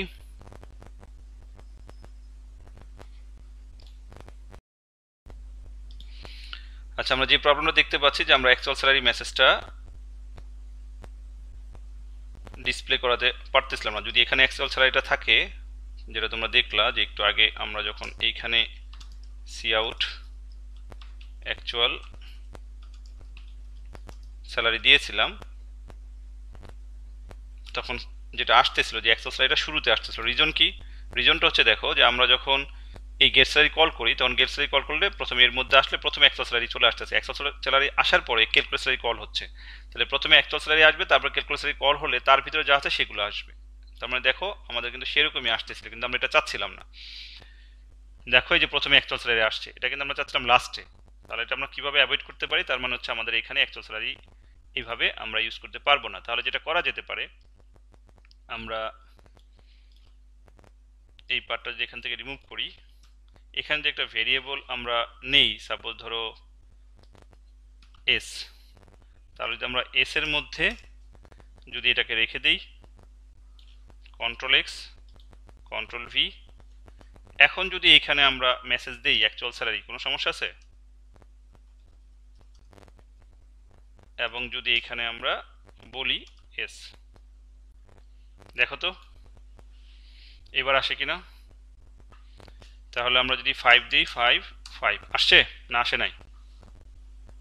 আচ্ছা, আমরা যে প্রবলেমটা দেখতে পাচ্ছি যে আমরা অ্যাকচুয়াল স্যালারি মেসেজটা ডিসপ্লে করাতে পারতেছিলাম না। যদি এখানে অ্যাকচুয়াল স্যালারিটা থাকে, যেটা তোমরা দেখলা যে একটু আগে আমরা যখন এইখানে সি আউট অ্যাকচুয়াল স্যালারি দিয়েছিলাম, তখন যেটা আসতেছিল যে অ্যাকচুয়াল স্যালারিটা শুরুতে আসতেছিল। রিজন কি? রিজনটা হচ্ছে, দেখো যে আমরা যখন এই গেট স্যালারি কল করি, তখন গেট স্যালারি কল করলে প্রথমে এর মধ্যে আসলে প্রথমে অ্যাকচুয়াল স্যালারি চলে আসতেছে, অ্যাকচুয়াল স্যালারি আসার পরে ক্যালকুলেট স্যালারি কল হচ্ছে। তাহলে প্রথমে অ্যাকচুয়াল স্যালারি আসবে, তারপর ক্যালকুলেট স্যালারি কল হলে তার ভিতরে যা আছে সেগুলো আসবে। তার মানে দেখো আমাদের কিন্তু সেরকমই আসতেছিল, কিন্তু আমরা এটা চাচ্ছিলাম না। দেখো এই যে প্রথমে অ্যাকচুয়াল স্যালারি আসছে, এটা কিন্তু আমরা চাচ্ছিলাম লাস্টে। তাহলে এটা আমরা কিভাবে অ্যাভয়েড করতে পারি? তার মানে হচ্ছে আমাদের এখানে অ্যাকচুয়াল স্যালারি এইভাবে আমরা ইউজ করতে পারবো না। তাহলে যেটা করা যেতে পারে, আমরা এই পার্টটা যদি এখান থেকে রিমুভ করি, এখানে যে একটা ভেরিয়েবল আমরা নেই, সাপোজ ধরো এস, তাহলে যদি আমরা এস এর মধ্যে যদি এটাকে রেখে দিই, কন্ট্রোল এক্স, কন্ট্রোল ভি, এখন যদি এখানে আমরা মেসেজ দেই অ্যাকচুয়াল স্যালারি, কোনো সমস্যা আছে? এবং যদি এখানে আমরা বলি এস, দেখো তো এবার আসে কিনা। তাহলে আমরা যদি ফাইভ দিই, ফাইভ ফাইভ আসছে না আসে নাই?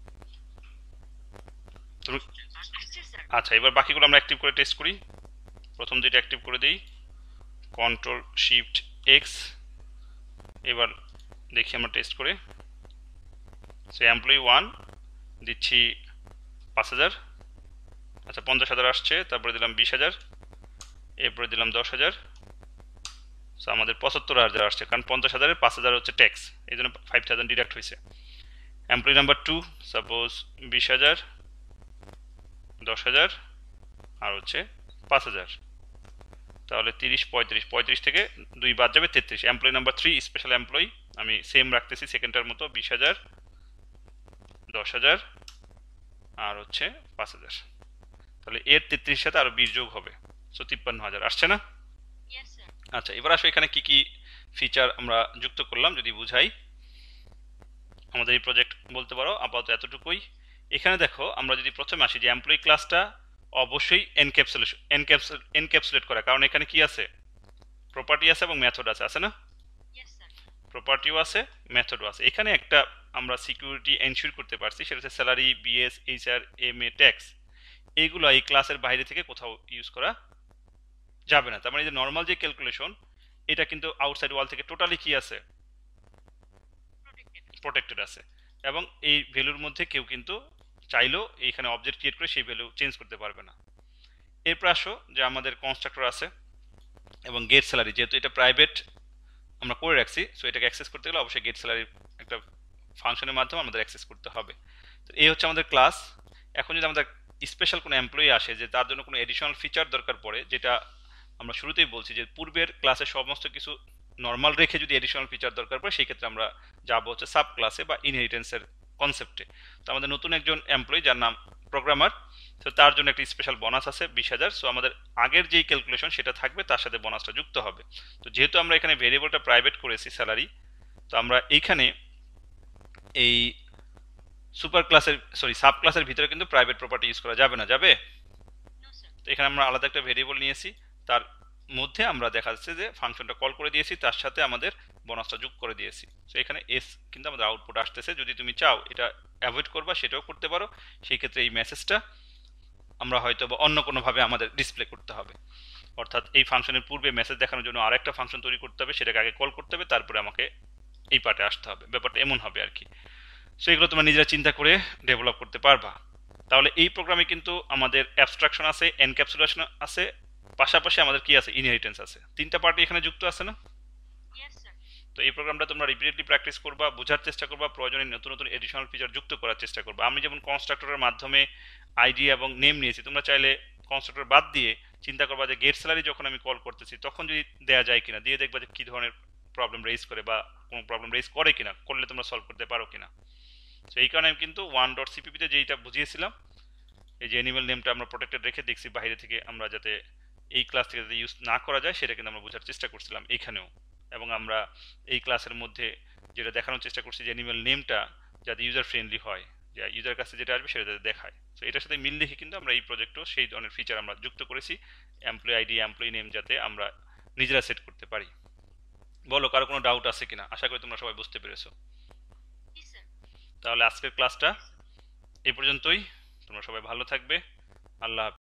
তুমি Yes, sir. আচ্ছা, এবার বাকিগুলো আমরা অ্যাক্টিভ করে টেস্ট করি। প্রথম দুইটা অ্যাক্টিভ করে দিই, কন্ট্রোল শিফট এক্স। এবার দেখি আমরা টেস্ট করে। সো এমপ্লয়ি ওয়ান দিচ্ছি পাঁচ হাজার, আচ্ছা পঞ্চাশ হাজার আসছে, তারপরে দিলাম বিশ হাজার, এরপরে দিলাম দশ হাজার। সো আমাদের পঁচাত্তর হাজার আসছে, কারণ পঞ্চাশ হাজারের পাঁচ হাজার হচ্ছে ট্যাক্স, এই জন্য ফাইভ থাউজেন্ড ডিডাক্ট হয়েছে। এমপ্লয়ি নাম্বার টু সাপোজ বিশ হাজার, দশ হাজার আর হচ্ছে পাঁচ হাজার, তাহলে তিরিশ পঁয়ত্রিশ, পঁয়ত্রিশ থেকে দুই বাদ যাবে তেত্রিশ। Employee number three special employee আমি সেম রাখতেছি সেকেন্ডটার মতো, বিশ হাজার, দশ হাজার আর হচ্ছে পাঁচ হাজার। তাহলে এর তেত্রিশ সাথে আরো বিশ যোগ হবে, সো তিপ্পান্ন হাজার আসছে না? Yes, sir. আচ্ছা এবার আসো এখানে কি কি ফিচার আমরা যুক্ত করলাম যদি বুঝাই। আমাদের এই প্রজেক্ট বলতে পারো আপাতত এতটুকুই। এখানে দেখো আমরা যদি প্রথমে আসি যে এমপ্লয়ি ক্লাসটা অবশ্যই এনক্যাপসুলেশন এনক্যাপসুল এনক্যাপসুলেট করা, কারণ এখানে কি আছে, প্রপার্টি আছে এবং মেথড আছে, আছে না? Yes, sir. প্রপার্টিও আছে, মেথডও আছে। এখানে একটা আমরা সিকিউরিটি এনশিওর করতে পারছি, সেটা হচ্ছে salary, BS, HR, M A, tax, এইগুলো এই ক্লাসের বাইরে থেকে কোথাও ইউজ করা যাবে না। তার মানে যে নর্মাল যে ক্যালকুলেশন, এটা কিন্তু আউটসাইড ওয়াল থেকে টোটালি কি আছে, Protected. প্রোটেক্টেড আছে, এবং এই ভ্যালুর মধ্যে কেউ কিন্তু চাইলেও এইখানে অবজেক্ট ক্রিয়েট করে সেই ভ্যালু চেঞ্জ করতে পারবে না। এরপর আসো যে আমাদের কনস্ট্রাক্টর আছে এবং গেট স্যালারি, যেহেতু এটা প্রাইভেট আমরা করে রাখছি, সো এটাকে অ্যাক্সেস করতে গেলে অবশ্যই গেট স্যালারির একটা ফাংশনের মাধ্যমে আমাদের অ্যাক্সেস করতে হবে। তো এই হচ্ছে আমাদের ক্লাস। এখন যদি আমাদের স্পেশাল কোনো এমপ্লয়ি আসে যে তার জন্য কোনো এডিশনাল ফিচার দরকার পড়ে, যেটা আমরা শুরুতেই বলছি যে পূর্বের ক্লাসে সমস্ত কিছু নর্মাল রেখে যদি এডিশনাল ফিচার দরকার পড়ে, সেই ক্ষেত্রে আমরা যাবো হচ্ছে সাব ক্লাসে বা ইনহেরিটেন্সের কনসেপ্টে। তো আমাদের নতুন একজন এমপ্লয়ি যার নাম প্রোগ্রামার, তো তার জন্য একটা স্পেশাল বোনাস আছে বিশ হাজার। সো আমাদের আগের যেই ক্যালকুলেশন সেটা থাকবে, তার সাথে বোনাসটা যুক্ত হবে। তো যেহেতু আমরা এখানে ভেরিয়েবলটা প্রাইভেট করেছি স্যালারি, তো আমরা এইখানে এই সুপার ক্লাসের সরি সাব ক্লাসের ভিতরে কিন্তু প্রাইভেট প্রপার্টি ইউজ করা যাবে না, যাবে? No, sir. তো এখানে আমরা আলাদা একটা ভেরিয়েবল নিয়েছি, তার মধ্যে আমরা দেখা যাচ্ছে যে ফাংশনটা কল করে দিয়েছি, তার সাথে আমাদের বোনাসটা যোগ করে দিয়েছি। তো এখানে এস কিন্তু আমাদের আউটপুট আসতেছে। যদি তুমি চাও এটা অ্যাভয়েড করবা, সেটাও করতে পারো। সেই ক্ষেত্রে এই মেসেজটা আমরা হয়তো বা অন্য কোনোভাবে আমাদের ডিসপ্লে করতে হবে, অর্থাৎ এই ফাংশনের পূর্বে মেসেজ দেখানোর জন্য আরেকটা ফাংশন তৈরি করতে হবে, সেটাকে আগে কল করতে হবে, তারপরে আমাকে এই পার্টে আসতে হবে। ব্যাপারটা এমন হবে আর কি। সো এগুলো তোমরা নিজেরা চিন্তা করে ডেভেলপ করতে পারবা। তাহলে এই প্রোগ্রামে কিন্তু আমাদের অ্যাবস্ট্রাকশন আছে, এনক্যাপসুলেশন আছে, পাশাপাশি আমাদের কি আছে, ইনহেরিটেন্স আছে। তিনটা পার্টি এখানে যুক্ত আছে না? Yes, sir. তো এই প্রোগ্রামটা তোমরা রিপিটেডলি প্র্যাকটিস করবা, বোঝার চেষ্টা করবা, প্রয়োজনে নতুন নতুন এডিশনাল ফিচার যুক্ত করার চেষ্টা করবা। আমি যেমন কনস্ট্রাক্টরের মাধ্যমে আইডি এবং নেম নিয়েছি, তোমরা চাইলে কনস্ট্রাক্টর বাদ দিয়ে চিন্তা করবা যে গেট স্যালারি যখন আমি কল করতেছি তখন যদি দেয়া যায় কিনা, দিয়ে দেখবা যে কি ধরনের প্রবলেম রেজ করে বা কোনো প্রবলেম রেজ করে কিনা, করলে তোমরা সলভ করতে পারো কিনা। তো এই কারণে আমি কিন্তু ওয়ান ডট সিপিপিতে যেইটা বুঝিয়েছিলাম, এই যে অ্যানিমেল নেমটা আমরা প্রোটেক্টেড রেখে দেখছি বাইরে থেকে আমরা যাতে এই ক্লাস থেকে যাতে ইউজ না করা যায়, সেটা কিন্তু আমরা বোঝার চেষ্টা করছিলাম এইখানেও। এবং আমরা এই ক্লাসের মধ্যে যেটা দেখানোর চেষ্টা করছি যে অ্যানিমেল নেমটা যাতে ইউজার ফ্রেন্ডলি হয়, যে ইউজার কাছে যেটা আসবে সেটা যাতে দেখায়। তো এটার সাথে মিল দেখে কিন্তু আমরা এই প্রজেক্টও সেই ধরনের ফিচার আমরা যুক্ত করেছি, এমপ্লয়ি আইডি, এমপ্লয়ি নেম যাতে আমরা নিজেরা সেট করতে পারি। বলো কারো কোনো ডাউট আছে কিনা? আশা করি তোমরা সবাই বুঝতে পেরেছো। Yes, sir. তাহলে আজকের ক্লাসটা এই পর্যন্তই। তোমরা সবাই ভালো থাকবে। আল্লাহ হাফেজ।